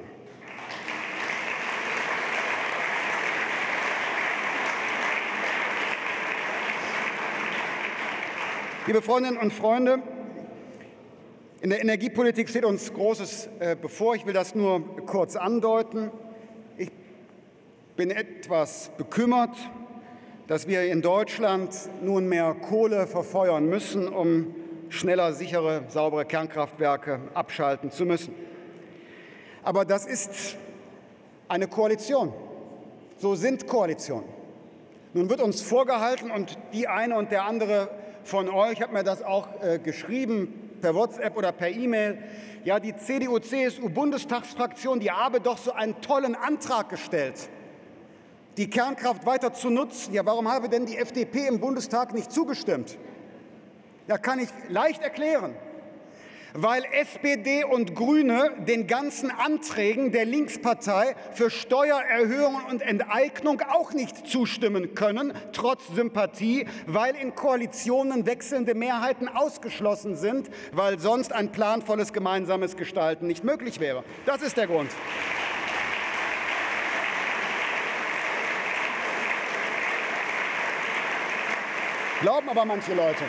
Liebe Freundinnen und Freunde, in der Energiepolitik steht uns Großes äh, bevor. Ich will das nur kurz andeuten. Ich bin etwas bekümmert, dass wir in Deutschland nunmehr Kohle verfeuern müssen, um schneller, sichere, saubere Kernkraftwerke abschalten zu müssen. Aber das ist eine Koalition. So sind Koalitionen. Nun wird uns vorgehalten, und die eine und der andere von euch hat mir das auch äh, geschrieben, per WhatsApp oder per E-Mail, ja, die C D U-C S U-Bundestagsfraktion, die habe doch so einen tollen Antrag gestellt, die Kernkraft weiter zu nutzen. Ja, warum habe denn die F D P im Bundestag nicht zugestimmt? Ja, kann ich leicht erklären. Weil S P D und Grüne den ganzen Anträgen der Linkspartei für Steuererhöhungen und Enteignung auch nicht zustimmen können, trotz Sympathie, weil in Koalitionen wechselnde Mehrheiten ausgeschlossen sind, weil sonst ein planvolles gemeinsames Gestalten nicht möglich wäre. Das ist der Grund. Glauben aber manche Leute.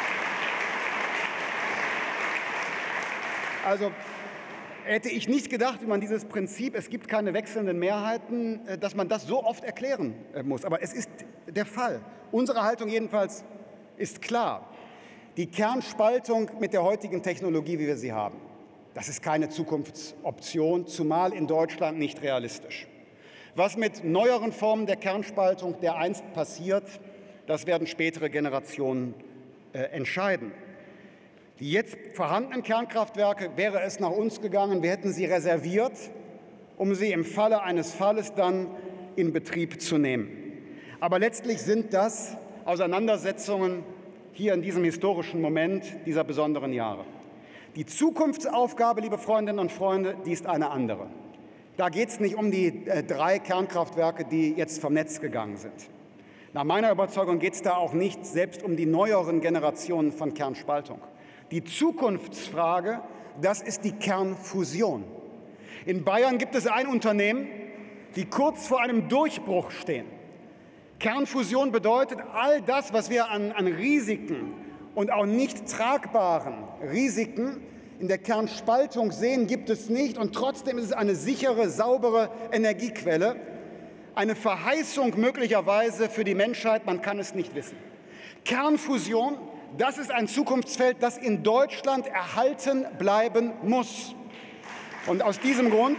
Also hätte ich nicht gedacht, wie man dieses Prinzip, es gibt keine wechselnden Mehrheiten, dass man das so oft erklären muss. Aber es ist der Fall. Unsere Haltung jedenfalls ist klar. Die Kernspaltung mit der heutigen Technologie, wie wir sie haben, das ist keine Zukunftsoption, zumal in Deutschland nicht realistisch. Was mit neueren Formen der Kernspaltung dereinst passiert, das werden spätere Generationen äh, entscheiden. Die jetzt vorhandenen Kernkraftwerke, wäre es nach uns gegangen, wir hätten sie reserviert, um sie im Falle eines Falles dann in Betrieb zu nehmen. Aber letztlich sind das Auseinandersetzungen hier in diesem historischen Moment dieser besonderen Jahre. Die Zukunftsaufgabe, liebe Freundinnen und Freunde, die ist eine andere. Da geht es nicht um die äh, drei Kernkraftwerke, die jetzt vom Netz gegangen sind. Nach meiner Überzeugung geht es da auch nicht selbst um die neueren Generationen von Kernspaltung. Die Zukunftsfrage, das ist die Kernfusion. In Bayern gibt es ein Unternehmen, die kurz vor einem Durchbruch stehen. Kernfusion bedeutet, all das, was wir an, an Risiken und auch nicht tragbaren Risiken in der Kernspaltung sehen, gibt es nicht. Und trotzdem ist es eine sichere, saubere Energiequelle. Eine Verheißung möglicherweise für die Menschheit, man kann es nicht wissen. Kernfusion, das ist ein Zukunftsfeld, das in Deutschland erhalten bleiben muss. Und aus diesem Grund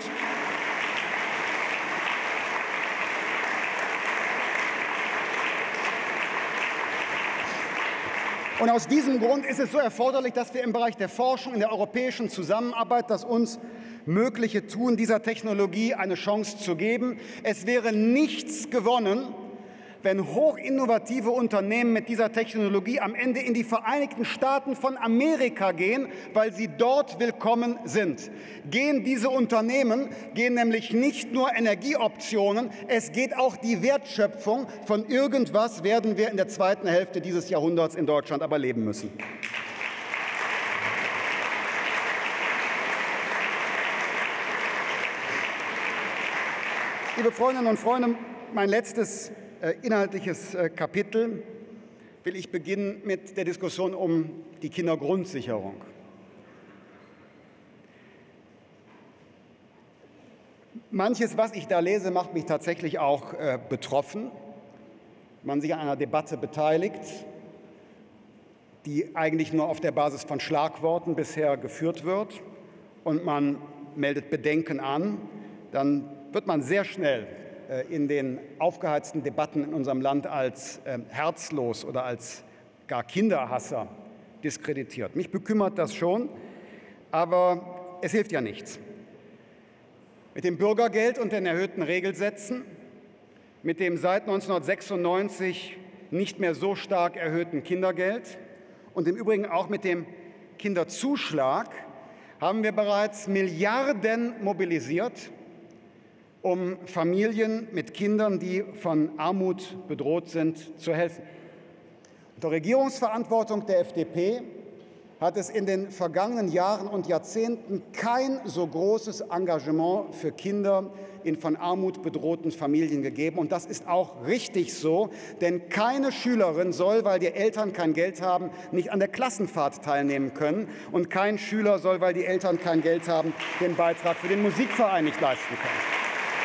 Und aus diesem Grund ist es so erforderlich, dass wir im Bereich der Forschung, in der europäischen Zusammenarbeit das uns Mögliche tun, dieser Technologie eine Chance zu geben. Es wäre nichts gewonnen, wenn hochinnovative Unternehmen mit dieser Technologie am Ende in die Vereinigten Staaten von Amerika gehen, weil sie dort willkommen sind. Gehen diese Unternehmen, gehen nämlich nicht nur Energieoptionen, es geht auch die Wertschöpfung von irgendwas, werden wir in der zweiten Hälfte dieses Jahrhunderts in Deutschland aber leben müssen. Liebe Freundinnen und Freunde, mein letztes äh, inhaltliches äh, Kapitel will ich beginnen mit der Diskussion um die Kindergrundsicherung. Manches, was ich da lese, macht mich tatsächlich auch äh, betroffen. Man sich an einer Debatte beteiligt, die eigentlich nur auf der Basis von Schlagworten bisher geführt wird, und man meldet Bedenken an, dann wird man sehr schnell äh, in den aufgeheizten Debatten in unserem Land als äh, herzlos oder als gar Kinderhasser diskreditiert. Mich bekümmert das schon, aber es hilft ja nichts. Mit dem Bürgergeld und den erhöhten Regelsätzen, mit dem seit neunzehnhundertsechsundneunzig nicht mehr so stark erhöhten Kindergeld und im Übrigen auch mit dem Kinderzuschlag haben wir bereits Milliarden mobilisiert, um Familien mit Kindern, die von Armut bedroht sind, zu helfen. Unter Regierungsverantwortung der F D P hat es in den vergangenen Jahren und Jahrzehnten kein so großes Engagement für Kinder in von Armut bedrohten Familien gegeben. Und das ist auch richtig so, denn keine Schülerin soll, weil die Eltern kein Geld haben, nicht an der Klassenfahrt teilnehmen können. Und kein Schüler soll, weil die Eltern kein Geld haben, den Beitrag für den Musikverein nicht leisten können.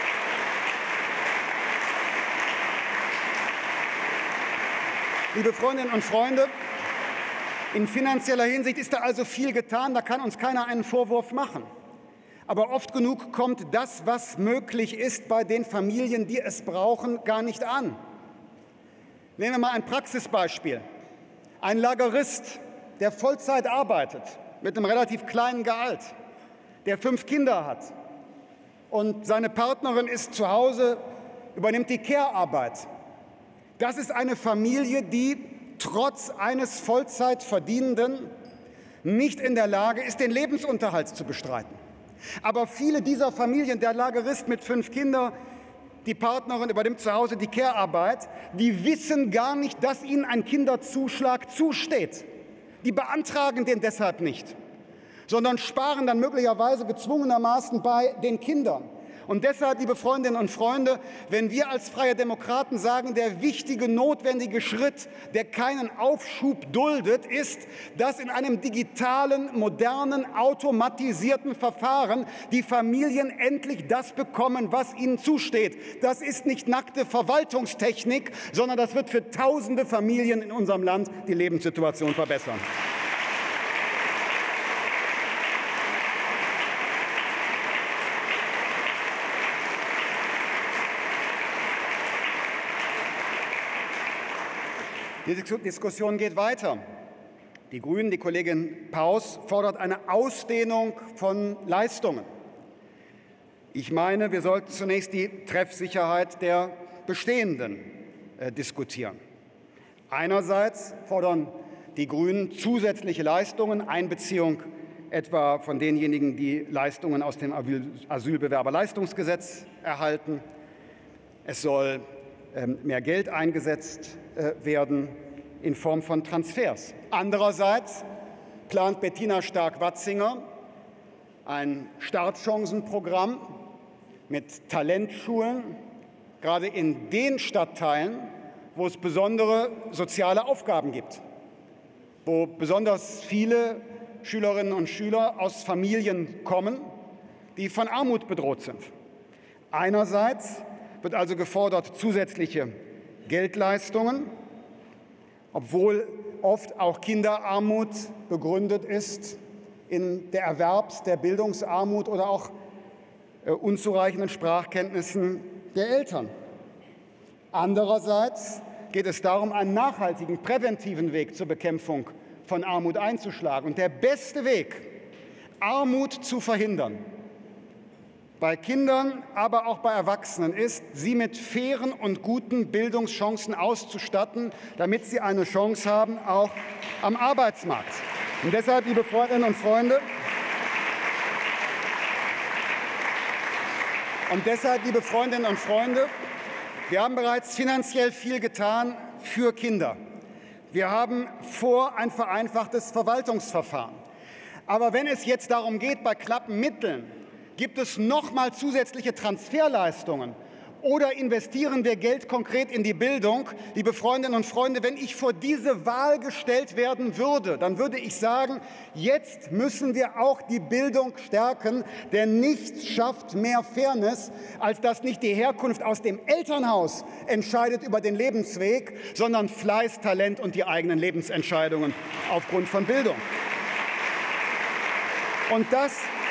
Liebe Freundinnen und Freunde, in finanzieller Hinsicht ist da also viel getan, da kann uns keiner einen Vorwurf machen. Aber oft genug kommt das, was möglich ist, bei den Familien, die es brauchen, gar nicht an. Nehmen wir mal ein Praxisbeispiel. Ein Lagerist, der Vollzeit arbeitet, mit einem relativ kleinen Gehalt, der fünf Kinder hat und seine Partnerin ist zu Hause, übernimmt die Care-Arbeit. Das ist eine Familie, die trotz eines Vollzeitverdienenden nicht in der Lage ist, den Lebensunterhalt zu bestreiten. Aber viele dieser Familien, der Lagerist mit fünf Kindern, die Partnerin übernimmt zu Hause die Care-Arbeit, die wissen gar nicht, dass ihnen ein Kinderzuschlag zusteht. Die beantragen den deshalb nicht, sondern sparen dann möglicherweise gezwungenermaßen bei den Kindern. Und deshalb, liebe Freundinnen und Freunde, wenn wir als Freie Demokraten sagen, der wichtige, notwendige Schritt, der keinen Aufschub duldet, ist, dass in einem digitalen, modernen, automatisierten Verfahren die Familien endlich das bekommen, was ihnen zusteht. Das ist nicht nackte Verwaltungstechnik, sondern das wird für tausende Familien in unserem Land die Lebenssituation verbessern. Die Diskussion geht weiter. Die Grünen, die Kollegin Paus, fordert eine Ausdehnung von Leistungen. Ich meine, wir sollten zunächst die Treffsicherheit der bestehenden äh, diskutieren. Einerseits fordern die Grünen zusätzliche Leistungen, Einbeziehung etwa von denjenigen, die Leistungen aus dem Asylbewerberleistungsgesetz erhalten. Es soll ähm, mehr Geld eingesetzt werden in Form von Transfers. Andererseits plant Bettina Stark-Watzinger ein Startchancenprogramm mit Talentschulen, gerade in den Stadtteilen, wo es besondere soziale Aufgaben gibt, wo besonders viele Schülerinnen und Schüler aus Familien kommen, die von Armut bedroht sind. Einerseits wird also gefordert zusätzliche Geldleistungen, obwohl oft auch Kinderarmut begründet ist in der Erwerbs-, der Bildungsarmut oder auch äh, unzureichenden Sprachkenntnissen der Eltern. Andererseits geht es darum, einen nachhaltigen, präventiven Weg zur Bekämpfung von Armut einzuschlagen. Und der beste Weg, Armut zu verhindern, bei Kindern, aber auch bei Erwachsenen ist, sie mit fairen und guten Bildungschancen auszustatten, damit sie eine Chance haben, auch am Arbeitsmarkt. Und deshalb, liebe Freundinnen und Freunde, und deshalb, liebe Freundinnen und Freunde, wir haben bereits finanziell viel getan für Kinder. Wir haben vor ein vereinfachtes Verwaltungsverfahren. Aber wenn es jetzt darum geht, bei knappen Mitteln, gibt es noch mal zusätzliche Transferleistungen oder investieren wir Geld konkret in die Bildung? Liebe Freundinnen und Freunde, wenn ich vor diese Wahl gestellt werden würde, dann würde ich sagen, jetzt müssen wir auch die Bildung stärken, denn nichts schafft mehr Fairness, als dass nicht die Herkunft aus dem Elternhaus entscheidet über den Lebensweg, sondern Fleiß, Talent und die eigenen Lebensentscheidungen aufgrund von Bildung. Und das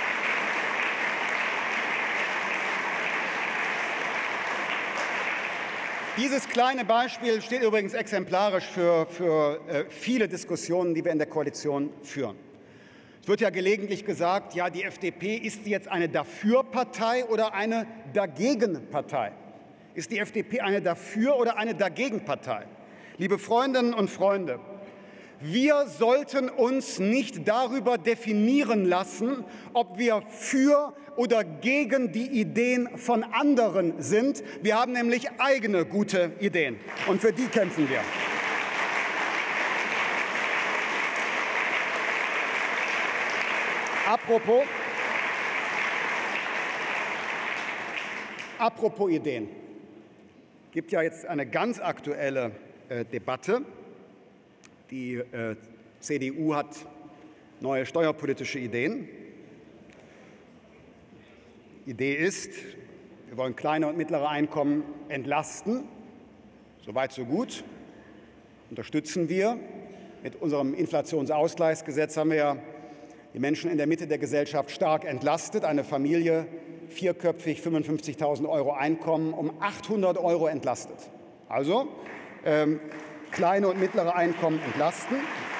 Dieses kleine Beispiel steht übrigens exemplarisch für, für äh, viele Diskussionen, die wir in der Koalition führen. Es wird ja gelegentlich gesagt, ja, die F D P, ist sie jetzt eine Dafür-Partei oder eine Dagegen-Partei? Ist die F D P eine Dafür- oder eine Dagegen-Partei? Liebe Freundinnen und Freunde, wir sollten uns nicht darüber definieren lassen, ob wir für oder gegen die Ideen von anderen sind. Wir haben nämlich eigene gute Ideen, und für die kämpfen wir. Apropos, apropos Ideen. Es gibt ja jetzt eine ganz aktuelle äh, Debatte. Die äh, C D U hat neue steuerpolitische Ideen. Die Idee ist, wir wollen kleine und mittlere Einkommen entlasten. Soweit, so gut. Unterstützen wir. Mit unserem Inflationsausgleichsgesetz haben wir ja die Menschen in der Mitte der Gesellschaft stark entlastet. Eine Familie, vierköpfig, fünfundfünfzigtausend Euro Einkommen, um achthundert Euro entlastet. Also ähm, kleine und mittlere Einkommen entlasten.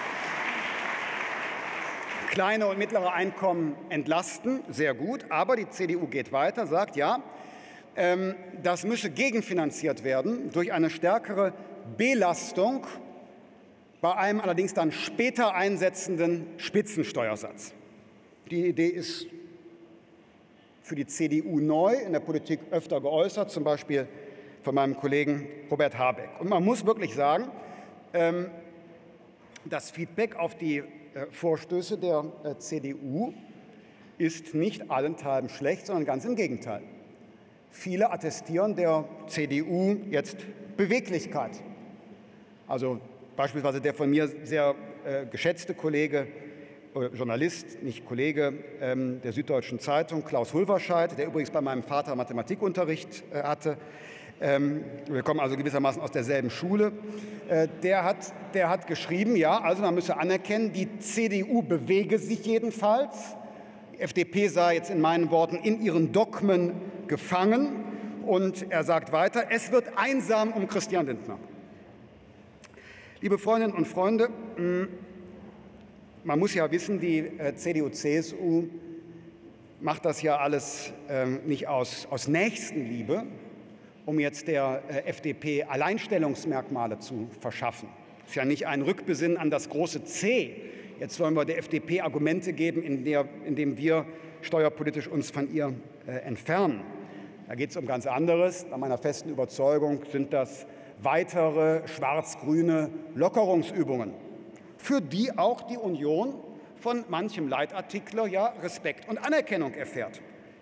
Kleine und mittlere Einkommen entlasten, sehr gut. Aber die C D U geht weiter, sagt, ja, ähm, das müsse gegenfinanziert werden durch eine stärkere Belastung bei einem allerdings dann später einsetzenden Spitzensteuersatz. Die Idee ist für die C D U neu, in der Politik öfter geäußert, zum Beispiel von meinem Kollegen Robert Habeck. Und man muss wirklich sagen, ähm, das Feedback auf die äh, Vorstöße der äh, C D U ist nicht allenthalben schlecht, sondern ganz im Gegenteil. Viele attestieren der C D U jetzt Beweglichkeit. Also beispielsweise der von mir sehr äh, geschätzte Kollege, äh, Journalist, nicht Kollege, ähm, der Süddeutschen Zeitung, Klaus Hulverscheid, der übrigens bei meinem Vater Mathematikunterricht äh, hatte. Ähm, wir kommen also gewissermaßen aus derselben Schule. Äh, der, hat, der hat geschrieben, ja, also man müsse anerkennen, die C D U bewege sich jedenfalls. Die F D P sei jetzt in meinen Worten in ihren Dogmen gefangen. Und er sagt weiter, es wird einsam um Christian Lindner. Liebe Freundinnen und Freunde, man muss ja wissen, die C D U C S U macht das ja alles nicht aus, aus Nächstenliebe, um jetzt der F D P Alleinstellungsmerkmale zu verschaffen. Es ist ja nicht ein Rückbesinnen an das große C. Jetzt wollen wir der F D P Argumente geben, in der, indem wir steuerpolitisch uns von ihr äh, entfernen. Da geht es um ganz anderes. Nach meiner festen Überzeugung sind das weitere schwarz-grüne Lockerungsübungen, für die auch die Union von manchem Leitartikler ja Respekt und Anerkennung erfährt.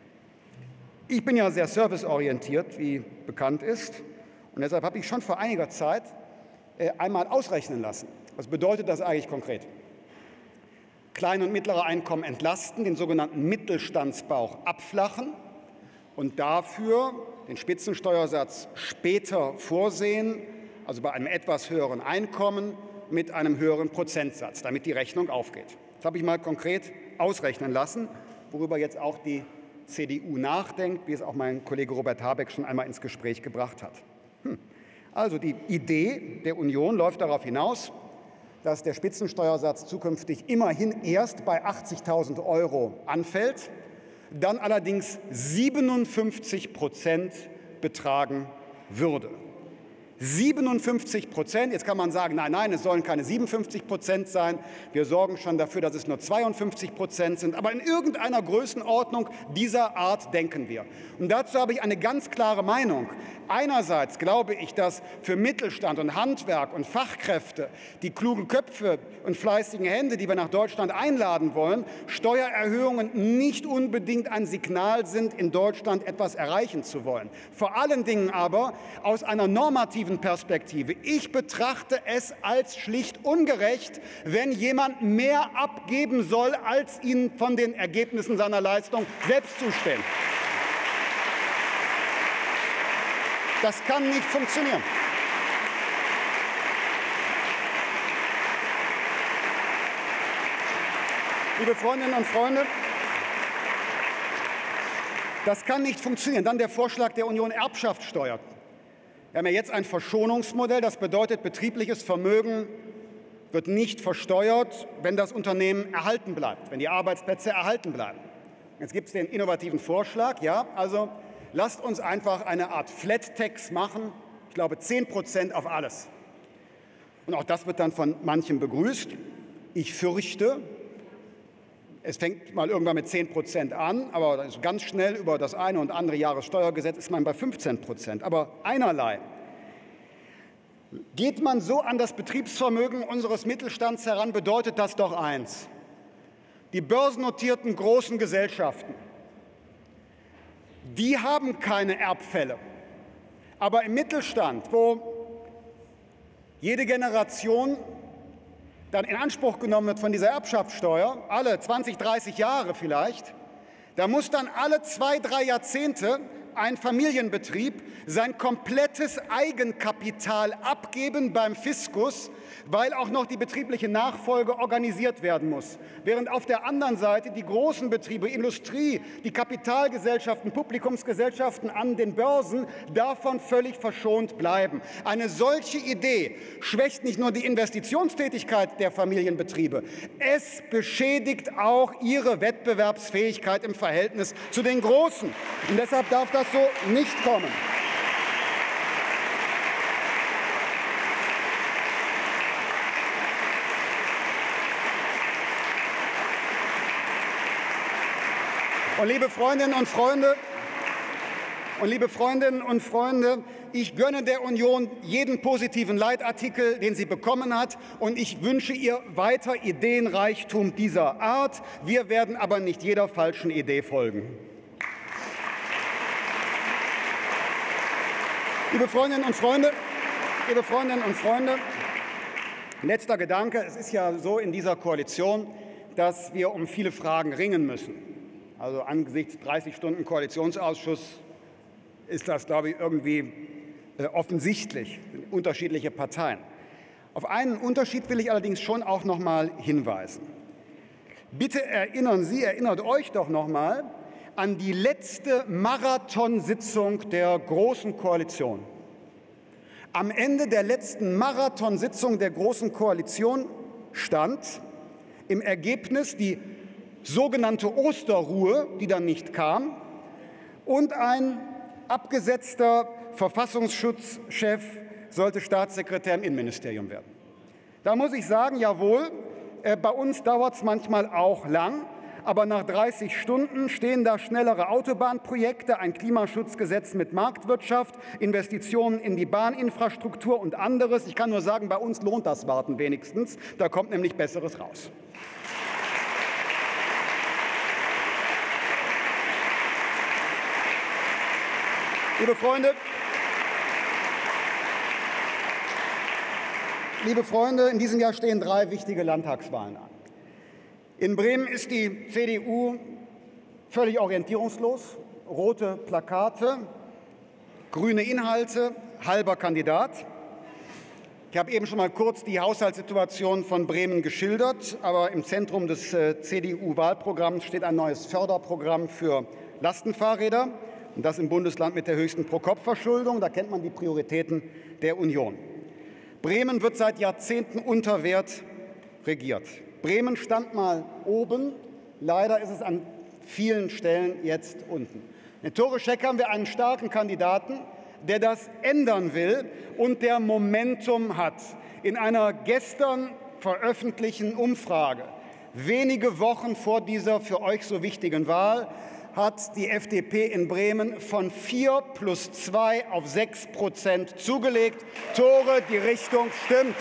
Ich bin ja sehr serviceorientiert, wie bekannt ist, und deshalb habe ich schon vor einiger Zeit äh, einmal ausrechnen lassen. Was bedeutet das eigentlich konkret? Kleine und mittlere Einkommen entlasten, den sogenannten Mittelstandsbauch abflachen und dafür den Spitzensteuersatz später vorsehen, also bei einem etwas höheren Einkommen mit einem höheren Prozentsatz, damit die Rechnung aufgeht. Das habe ich mal konkret ausrechnen lassen, worüber jetzt auch die C D U nachdenkt, wie es auch mein Kollege Robert Habeck schon einmal ins Gespräch gebracht hat. Hm. Also die Idee der Union läuft darauf hinaus, dass der Spitzensteuersatz zukünftig immerhin erst bei achtzigtausend Euro anfällt. dann allerdings siebenundfünfzig Prozent betragen würde. siebenundfünfzig Prozent, jetzt kann man sagen, nein, nein, es sollen keine siebenundfünfzig Prozent sein. Wir sorgen schon dafür, dass es nur zweiundfünfzig Prozent sind. Aber in irgendeiner Größenordnung dieser Art denken wir. Und dazu habe ich eine ganz klare Meinung. Einerseits glaube ich, dass für Mittelstand und Handwerk und Fachkräfte, die klugen Köpfe und fleißigen Hände, die wir nach Deutschland einladen wollen, Steuererhöhungen nicht unbedingt ein Signal sind, in Deutschland etwas erreichen zu wollen. Vor allen Dingen aber aus einer normativen Perspektive. Ich betrachte es als schlicht ungerecht, wenn jemand mehr abgeben soll, als ihm von den Ergebnissen seiner Leistung selbst zustehen. Das kann nicht funktionieren. Liebe Freundinnen und Freunde, das kann nicht funktionieren. Dann der Vorschlag der Union Erbschaftssteuer. Wir haben ja jetzt ein Verschonungsmodell, das bedeutet, betriebliches Vermögen wird nicht versteuert, wenn das Unternehmen erhalten bleibt, wenn die Arbeitsplätze erhalten bleiben. Jetzt gibt es den innovativen Vorschlag, ja, also lasst uns einfach eine Art Flat Tax machen, ich glaube zehn Prozent auf alles. Und auch das wird dann von manchen begrüßt. Ich fürchte, es fängt mal irgendwann mit zehn Prozent an, aber ganz schnell über das eine und andere Jahressteuergesetz ist man bei fünfzehn Prozent. Aber einerlei. Geht man so an das Betriebsvermögen unseres Mittelstands heran, bedeutet das doch eins. Die börsennotierten großen Gesellschaften, die haben keine Erbfälle. Aber im Mittelstand, wo jede Generation dann in Anspruch genommen wird von dieser Erbschaftssteuer, alle zwanzig, dreißig Jahre vielleicht, da muss dann alle zwei, drei Jahrzehnte ein Familienbetrieb sein komplettes Eigenkapital abgeben beim Fiskus, weil auch noch die betriebliche Nachfolge organisiert werden muss. Während auf der anderen Seite die großen Betriebe, Industrie, die Kapitalgesellschaften, Publikumsgesellschaften an den Börsen davon völlig verschont bleiben. Eine solche Idee schwächt nicht nur die Investitionstätigkeit der Familienbetriebe, es beschädigt auch ihre Wettbewerbsfähigkeit im Verhältnis zu den Großen. Und deshalb darf das so nicht kommen. Und liebe Freundinnen und Freunde, und liebe Freundinnen und Freunde, ich gönne der Union jeden positiven Leitartikel, den sie bekommen hat, und ich wünsche ihr weiter Ideenreichtum dieser Art. Wir werden aber nicht jeder falschen Idee folgen. Liebe Freundinnen und Freunde, liebe Freundinnen und Freunde, letzter Gedanke. Es ist ja so in dieser Koalition, dass wir um viele Fragen ringen müssen. Also angesichts dreißig Stunden Koalitionsausschuss ist das, glaube ich, irgendwie äh, offensichtlich, unterschiedliche Parteien. Auf einen Unterschied will ich allerdings schon auch noch mal hinweisen. Bitte erinnern Sie, erinnert euch doch noch mal an die letzte Marathonsitzung der Großen Koalition. Am Ende der letzten Marathonsitzung der Großen Koalition stand im Ergebnis die sogenannte Osterruhe, die dann nicht kam, und ein abgesetzter Verfassungsschutzchef sollte Staatssekretär im Innenministerium werden. Da muss ich sagen, jawohl, äh, bei uns dauert es manchmal auch lang, aber nach dreißig Stunden stehen da schnellere Autobahnprojekte, ein Klimaschutzgesetz mit Marktwirtschaft, Investitionen in die Bahninfrastruktur und anderes. Ich kann nur sagen, bei uns lohnt das Warten wenigstens, da kommt nämlich Besseres raus. Liebe Freunde, liebe Freunde, in diesem Jahr stehen drei wichtige Landtagswahlen an. In Bremen ist die C D U völlig orientierungslos, rote Plakate, grüne Inhalte, halber Kandidat. Ich habe eben schon mal kurz die Haushaltssituation von Bremen geschildert, aber im Zentrum des C D U-Wahlprogramms steht ein neues Förderprogramm für Lastenfahrräder. Und das im Bundesland mit der höchsten Pro-Kopf-Verschuldung. Da kennt man die Prioritäten der Union. Bremen wird seit Jahrzehnten unter Wert regiert. Bremen stand mal oben. Leider ist es an vielen Stellen jetzt unten. In Tore Scheck haben wir einen starken Kandidaten, der das ändern will und der Momentum hat. In einer gestern veröffentlichten Umfrage, wenige Wochen vor dieser für euch so wichtigen Wahl, hat die F D P in Bremen von vier plus zwei auf sechs Prozent zugelegt. Tore, die Richtung stimmt.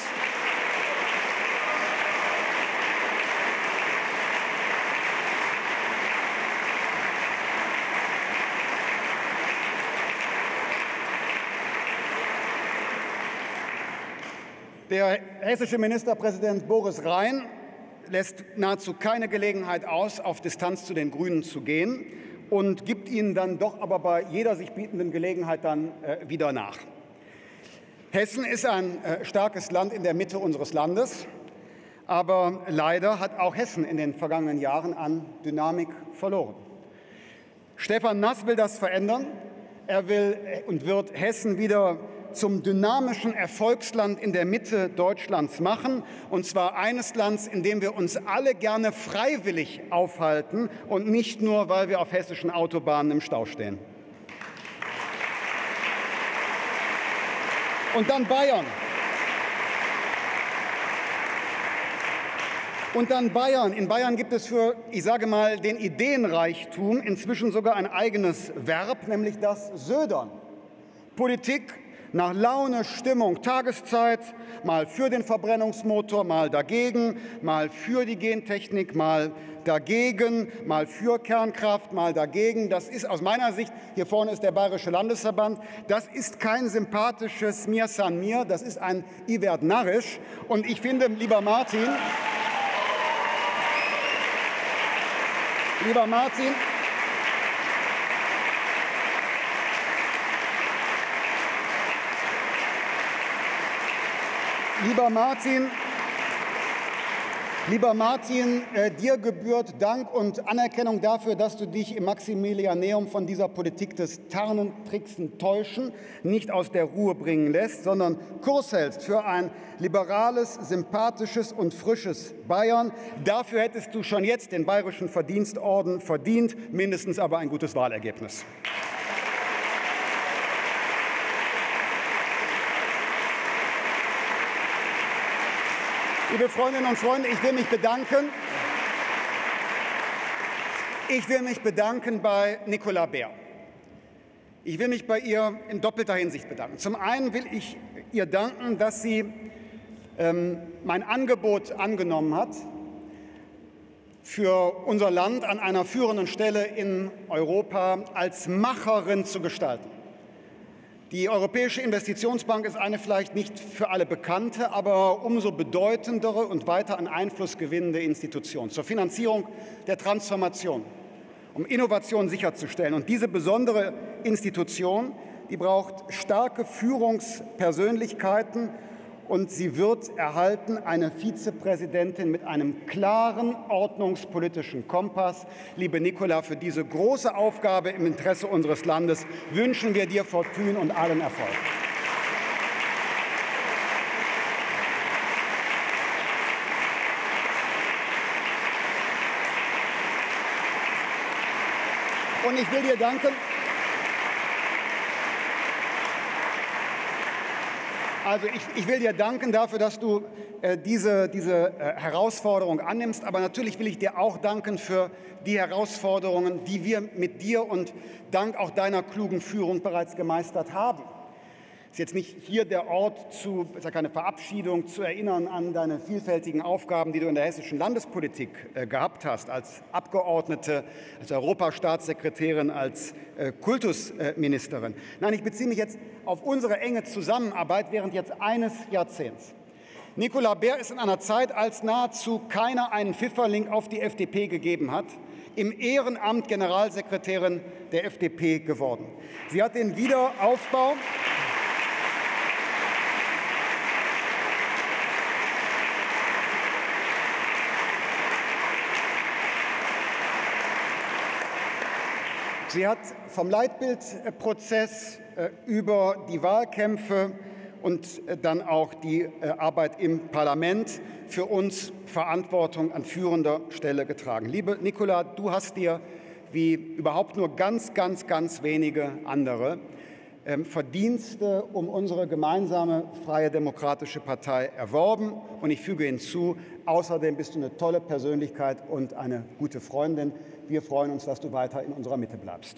Der hessische Ministerpräsident Boris Rhein lässt nahezu keine Gelegenheit aus, auf Distanz zu den Grünen zu gehen und gibt ihnen dann doch aber bei jeder sich bietenden Gelegenheit dann äh, wieder nach. Hessen ist ein äh, starkes Land in der Mitte unseres Landes, aber leider hat auch Hessen in den vergangenen Jahren an Dynamik verloren. Stefan Nass will das verändern. Er will und wird Hessen wieder zum dynamischen Erfolgsland in der Mitte Deutschlands machen, und zwar eines Landes, in dem wir uns alle gerne freiwillig aufhalten und nicht nur, weil wir auf hessischen Autobahnen im Stau stehen. Und dann Bayern. Und dann Bayern. In Bayern gibt es für, ich sage mal, den Ideenreichtum inzwischen sogar ein eigenes Verb, nämlich das Södern. Politik nach Laune, Stimmung, Tageszeit, mal für den Verbrennungsmotor, mal dagegen, mal für die Gentechnik, mal dagegen, mal für Kernkraft, mal dagegen. Das ist aus meiner Sicht, hier vorne ist der Bayerische Landesverband, das ist kein sympathisches Mir san mir, das ist ein I werd narrisch. Und ich finde, lieber Martin, lieber Martin, Lieber Martin, lieber Martin, äh, dir gebührt Dank und Anerkennung dafür, dass du dich im Maximilianeum von dieser Politik des Tarnen, Tricksen, Täuschen nicht aus der Ruhe bringen lässt, sondern Kurs hältst für ein liberales, sympathisches und frisches Bayern. Dafür hättest du schon jetzt den Bayerischen Verdienstorden verdient, mindestens aber ein gutes Wahlergebnis. Liebe Freundinnen und Freunde, ich will mich bedanken. Ich will mich bedanken bei Nicola Beer. Ich will mich bei ihr in doppelter Hinsicht bedanken. Zum einen will ich ihr danken, dass sie ähm, mein Angebot angenommen hat, für unser Land an einer führenden Stelle in Europa als Macherin zu gestalten. Die Europäische Investitionsbank ist eine vielleicht nicht für alle bekannte, aber umso bedeutendere und weiter an Einfluss gewinnende Institution zur Finanzierung der Transformation, um Innovation sicherzustellen. Und diese besondere Institution, die braucht starke Führungspersönlichkeiten, und sie wird erhalten eine Vizepräsidentin mit einem klaren ordnungspolitischen Kompass. Liebe Nicola, für diese große Aufgabe im Interesse unseres Landes wünschen wir dir Fortune und allen Erfolg. Und ich will dir danken. Also ich, ich will dir danken dafür, dass du äh, diese, diese äh, Herausforderung annimmst. Aber natürlich will ich dir auch danken für die Herausforderungen, die wir mit dir und dank auch deiner klugen Führung bereits gemeistert haben. Es ist jetzt nicht hier der Ort, zu, ist ja keine Verabschiedung, zu erinnern an deine vielfältigen Aufgaben, die du in der hessischen Landespolitik äh, gehabt hast, als Abgeordnete, als Europastaatssekretärin, als äh, Kultusministerin. Nein, ich beziehe mich jetzt auf unsere enge Zusammenarbeit während jetzt eines Jahrzehnts. Nicola Beer ist in einer Zeit, als nahezu keiner einen Pfifferling auf die F D P gegeben hat, im Ehrenamt Generalsekretärin der F D P geworden. Sie hat den Wiederaufbau Sie hat vom Leitbildprozess über die Wahlkämpfe und dann auch die Arbeit im Parlament für uns Verantwortung an führender Stelle getragen. Liebe Nicola, du hast dir wie überhaupt nur ganz, ganz, ganz wenige andere, Verdienste um unsere gemeinsame Freie Demokratische Partei erworben. Und ich füge hinzu, außerdem bist du eine tolle Persönlichkeit und eine gute Freundin. Wir freuen uns, dass du weiter in unserer Mitte bleibst.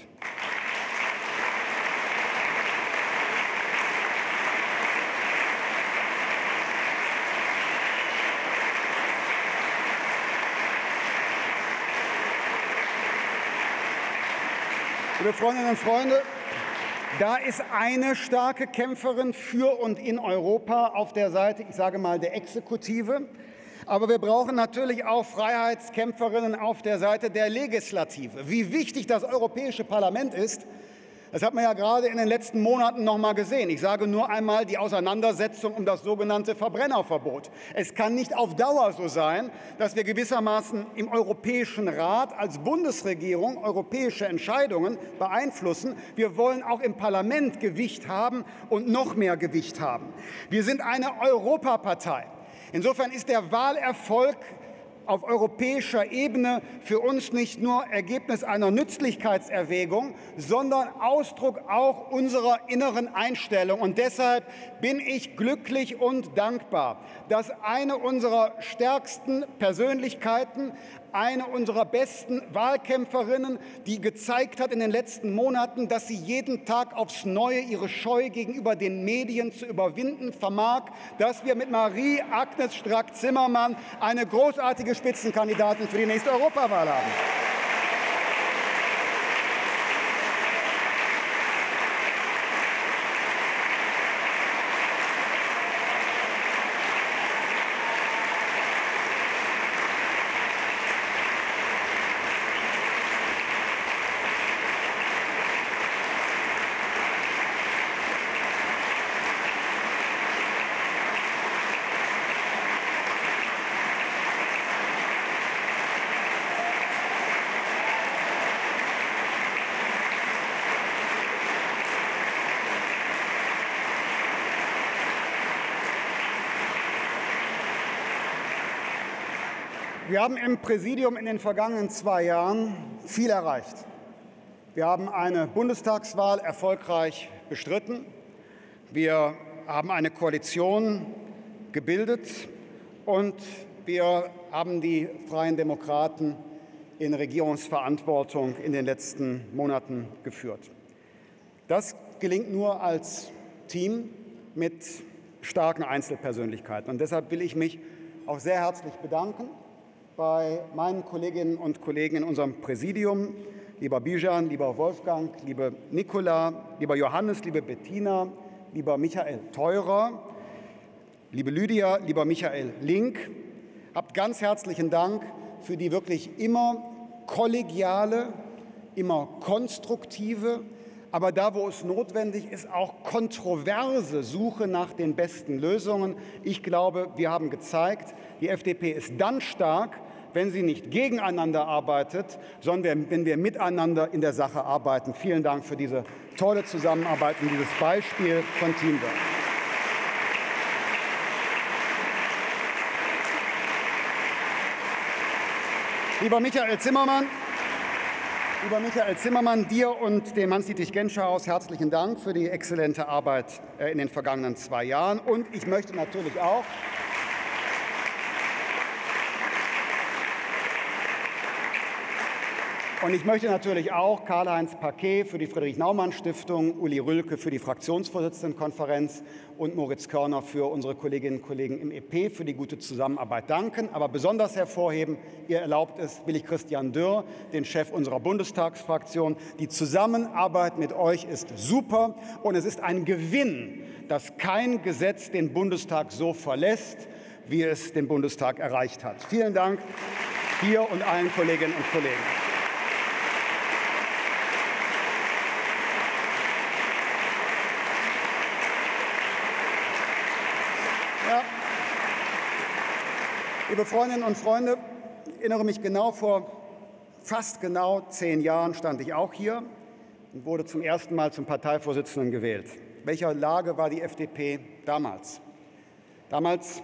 Liebe Freundinnen und Freunde, da ist eine starke Kämpferin für und in Europa auf der Seite, ich sage mal, der Exekutive. Aber wir brauchen natürlich auch Freiheitskämpferinnen auf der Seite der Legislative. Wie wichtig das Europäische Parlament ist, das hat man ja gerade in den letzten Monaten noch mal gesehen. Ich sage nur einmal die Auseinandersetzung um das sogenannte Verbrennerverbot. Es kann nicht auf Dauer so sein, dass wir gewissermaßen im Europäischen Rat als Bundesregierung europäische Entscheidungen beeinflussen. Wir wollen auch im Parlament Gewicht haben und noch mehr Gewicht haben. Wir sind eine Europapartei. Insofern ist der Wahlerfolg auf europäischer Ebene für uns nicht nur Ergebnis einer Nützlichkeitserwägung, sondern Ausdruck auch unserer inneren Einstellung. Und deshalb bin ich glücklich und dankbar, dass eine unserer stärksten Persönlichkeiten, eine unserer besten Wahlkämpferinnen, die gezeigt hat in den letzten Monaten, dass sie jeden Tag aufs Neue ihre Scheu gegenüber den Medien zu überwinden vermag, dass wir mit Marie-Agnes Strack-Zimmermann eine großartige Spitzenkandidatin für die nächste Europawahl haben. Wir haben im Präsidium in den vergangenen zwei Jahren viel erreicht. Wir haben eine Bundestagswahl erfolgreich bestritten. Wir haben eine Koalition gebildet und wir haben die Freien Demokraten in Regierungsverantwortung in den letzten Monaten geführt. Das gelingt nur als Team mit starken Einzelpersönlichkeiten. Und deshalb will ich mich auch sehr herzlich bedanken bei meinen Kolleginnen und Kollegen in unserem Präsidium, lieber Bijan, lieber Wolfgang, liebe Nicola, lieber Johannes, liebe Bettina, lieber Michael Theurer, liebe Lydia, lieber Michael Link. Habt ganz herzlichen Dank für die wirklich immer kollegiale, immer konstruktive, aber da, wo es notwendig ist, auch kontroverse Suche nach den besten Lösungen. Ich glaube, wir haben gezeigt, die F D P ist dann stark, wenn sie nicht gegeneinander arbeitet, sondern wenn wir miteinander in der Sache arbeiten. Vielen Dank für diese tolle Zusammenarbeit und dieses Beispiel von Teamwork. Lieber Michael Zimmermann, lieber Michael Zimmermann, dir und dem Hans-Dietrich-Genscher-Haus herzlichen Dank für die exzellente Arbeit in den vergangenen zwei Jahren. Und ich möchte natürlich auch Und ich möchte natürlich auch Karl-Heinz Paquet für die Friedrich-Naumann-Stiftung, Uli Rülke für die Fraktionsvorsitzendenkonferenz und Moritz Körner für unsere Kolleginnen und Kollegen im E P für die gute Zusammenarbeit danken. Aber besonders hervorheben, ihr erlaubt es, will ich Christian Dürr, den Chef unserer Bundestagsfraktion. Die Zusammenarbeit mit euch ist super und es ist ein Gewinn, dass kein Gesetz den Bundestag so verlässt, wie es den Bundestag erreicht hat. Vielen Dank dir und allen Kolleginnen und Kollegen. Ja. Liebe Freundinnen und Freunde, ich erinnere mich genau, vor fast genau zehn Jahren stand ich auch hier und wurde zum ersten Mal zum Parteivorsitzenden gewählt. In welcher Lage war die F D P damals? Damals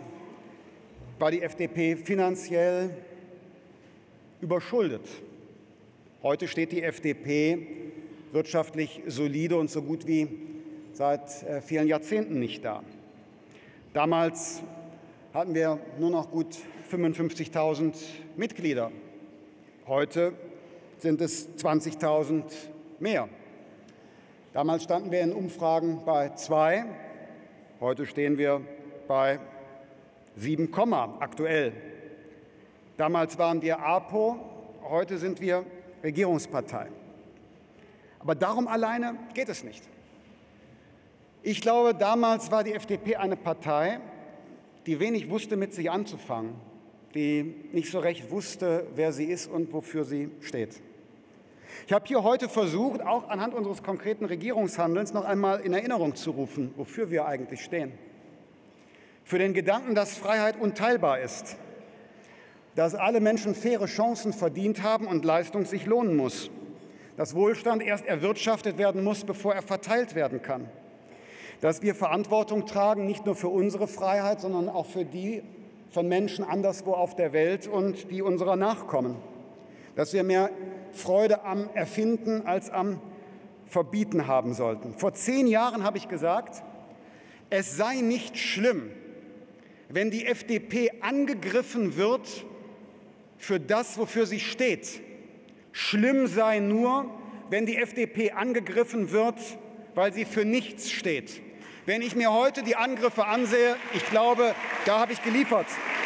war die F D P finanziell überschuldet. Heute steht die F D P wirtschaftlich solide und so gut wie seit vielen Jahrzehnten nicht da. Damals hatten wir nur noch gut fünfundfünfzigtausend Mitglieder. Heute sind es zwanzigtausend mehr. Damals standen wir in Umfragen bei zwei, heute stehen wir bei sieben, aktuell. Damals waren wir APO, heute sind wir Regierungspartei. Aber darum alleine geht es nicht. Ich glaube, damals war die F D P eine Partei, die wenig wusste, mit sich anzufangen, die nicht so recht wusste, wer sie ist und wofür sie steht. Ich habe hier heute versucht, auch anhand unseres konkreten Regierungshandelns noch einmal in Erinnerung zu rufen, wofür wir eigentlich stehen. Für den Gedanken, dass Freiheit unteilbar ist, dass alle Menschen faire Chancen verdient haben und Leistung sich lohnen muss, dass Wohlstand erst erwirtschaftet werden muss, bevor er verteilt werden kann, dass wir Verantwortung tragen, nicht nur für unsere Freiheit, sondern auch für die von Menschen anderswo auf der Welt und die unserer nachkommen, dass wir mehr Freude am Erfinden als am Verbieten haben sollten. Vor zehn Jahren habe ich gesagt, es sei nicht schlimm, wenn die F D P angegriffen wird für das, wofür sie steht. Schlimm sei nur, wenn die F D P angegriffen wird, weil sie für nichts steht. Wenn ich mir heute die Angriffe ansehe, ich glaube, da habe ich geliefert.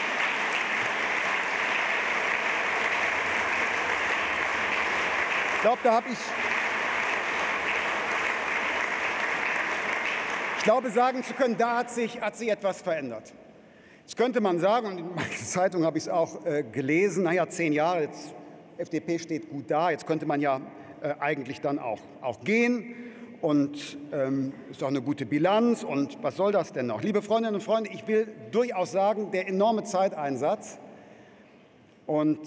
Ich glaube, da habe ich, ich glaube, sagen zu können, da hat sich, hat sich etwas verändert. Jetzt könnte man sagen, und in meiner Zeitung habe ich es auch äh, gelesen, naja, zehn Jahre, jetzt F D P steht gut da, jetzt könnte man ja äh, eigentlich dann auch, auch gehen. Und ähm, ist doch eine gute Bilanz. Und was soll das denn noch? Liebe Freundinnen und Freunde, ich will durchaus sagen, der enorme Zeiteinsatz und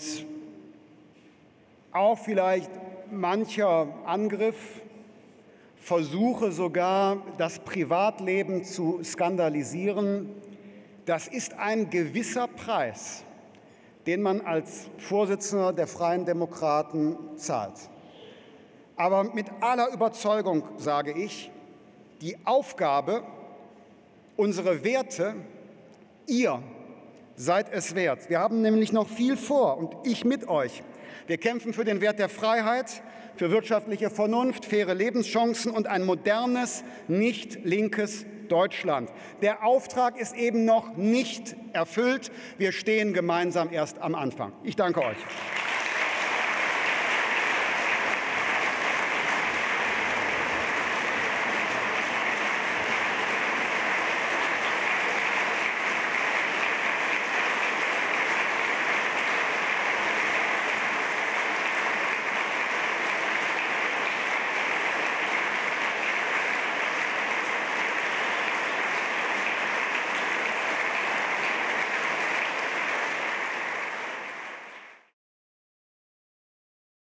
auch vielleicht mancher Angriff, Versuche sogar, das Privatleben zu skandalisieren, das ist ein gewisser Preis, den man als Vorsitzender der Freien Demokraten zahlt. Aber mit aller Überzeugung sage ich, die Aufgabe, unsere Werte, ihr seid es wert. Wir haben nämlich noch viel vor und ich mit euch. Wir kämpfen für den Wert der Freiheit, für wirtschaftliche Vernunft, faire Lebenschancen und ein modernes, nicht linkes Deutschland. Der Auftrag ist eben noch nicht erfüllt. Wir stehen gemeinsam erst am Anfang. Ich danke euch.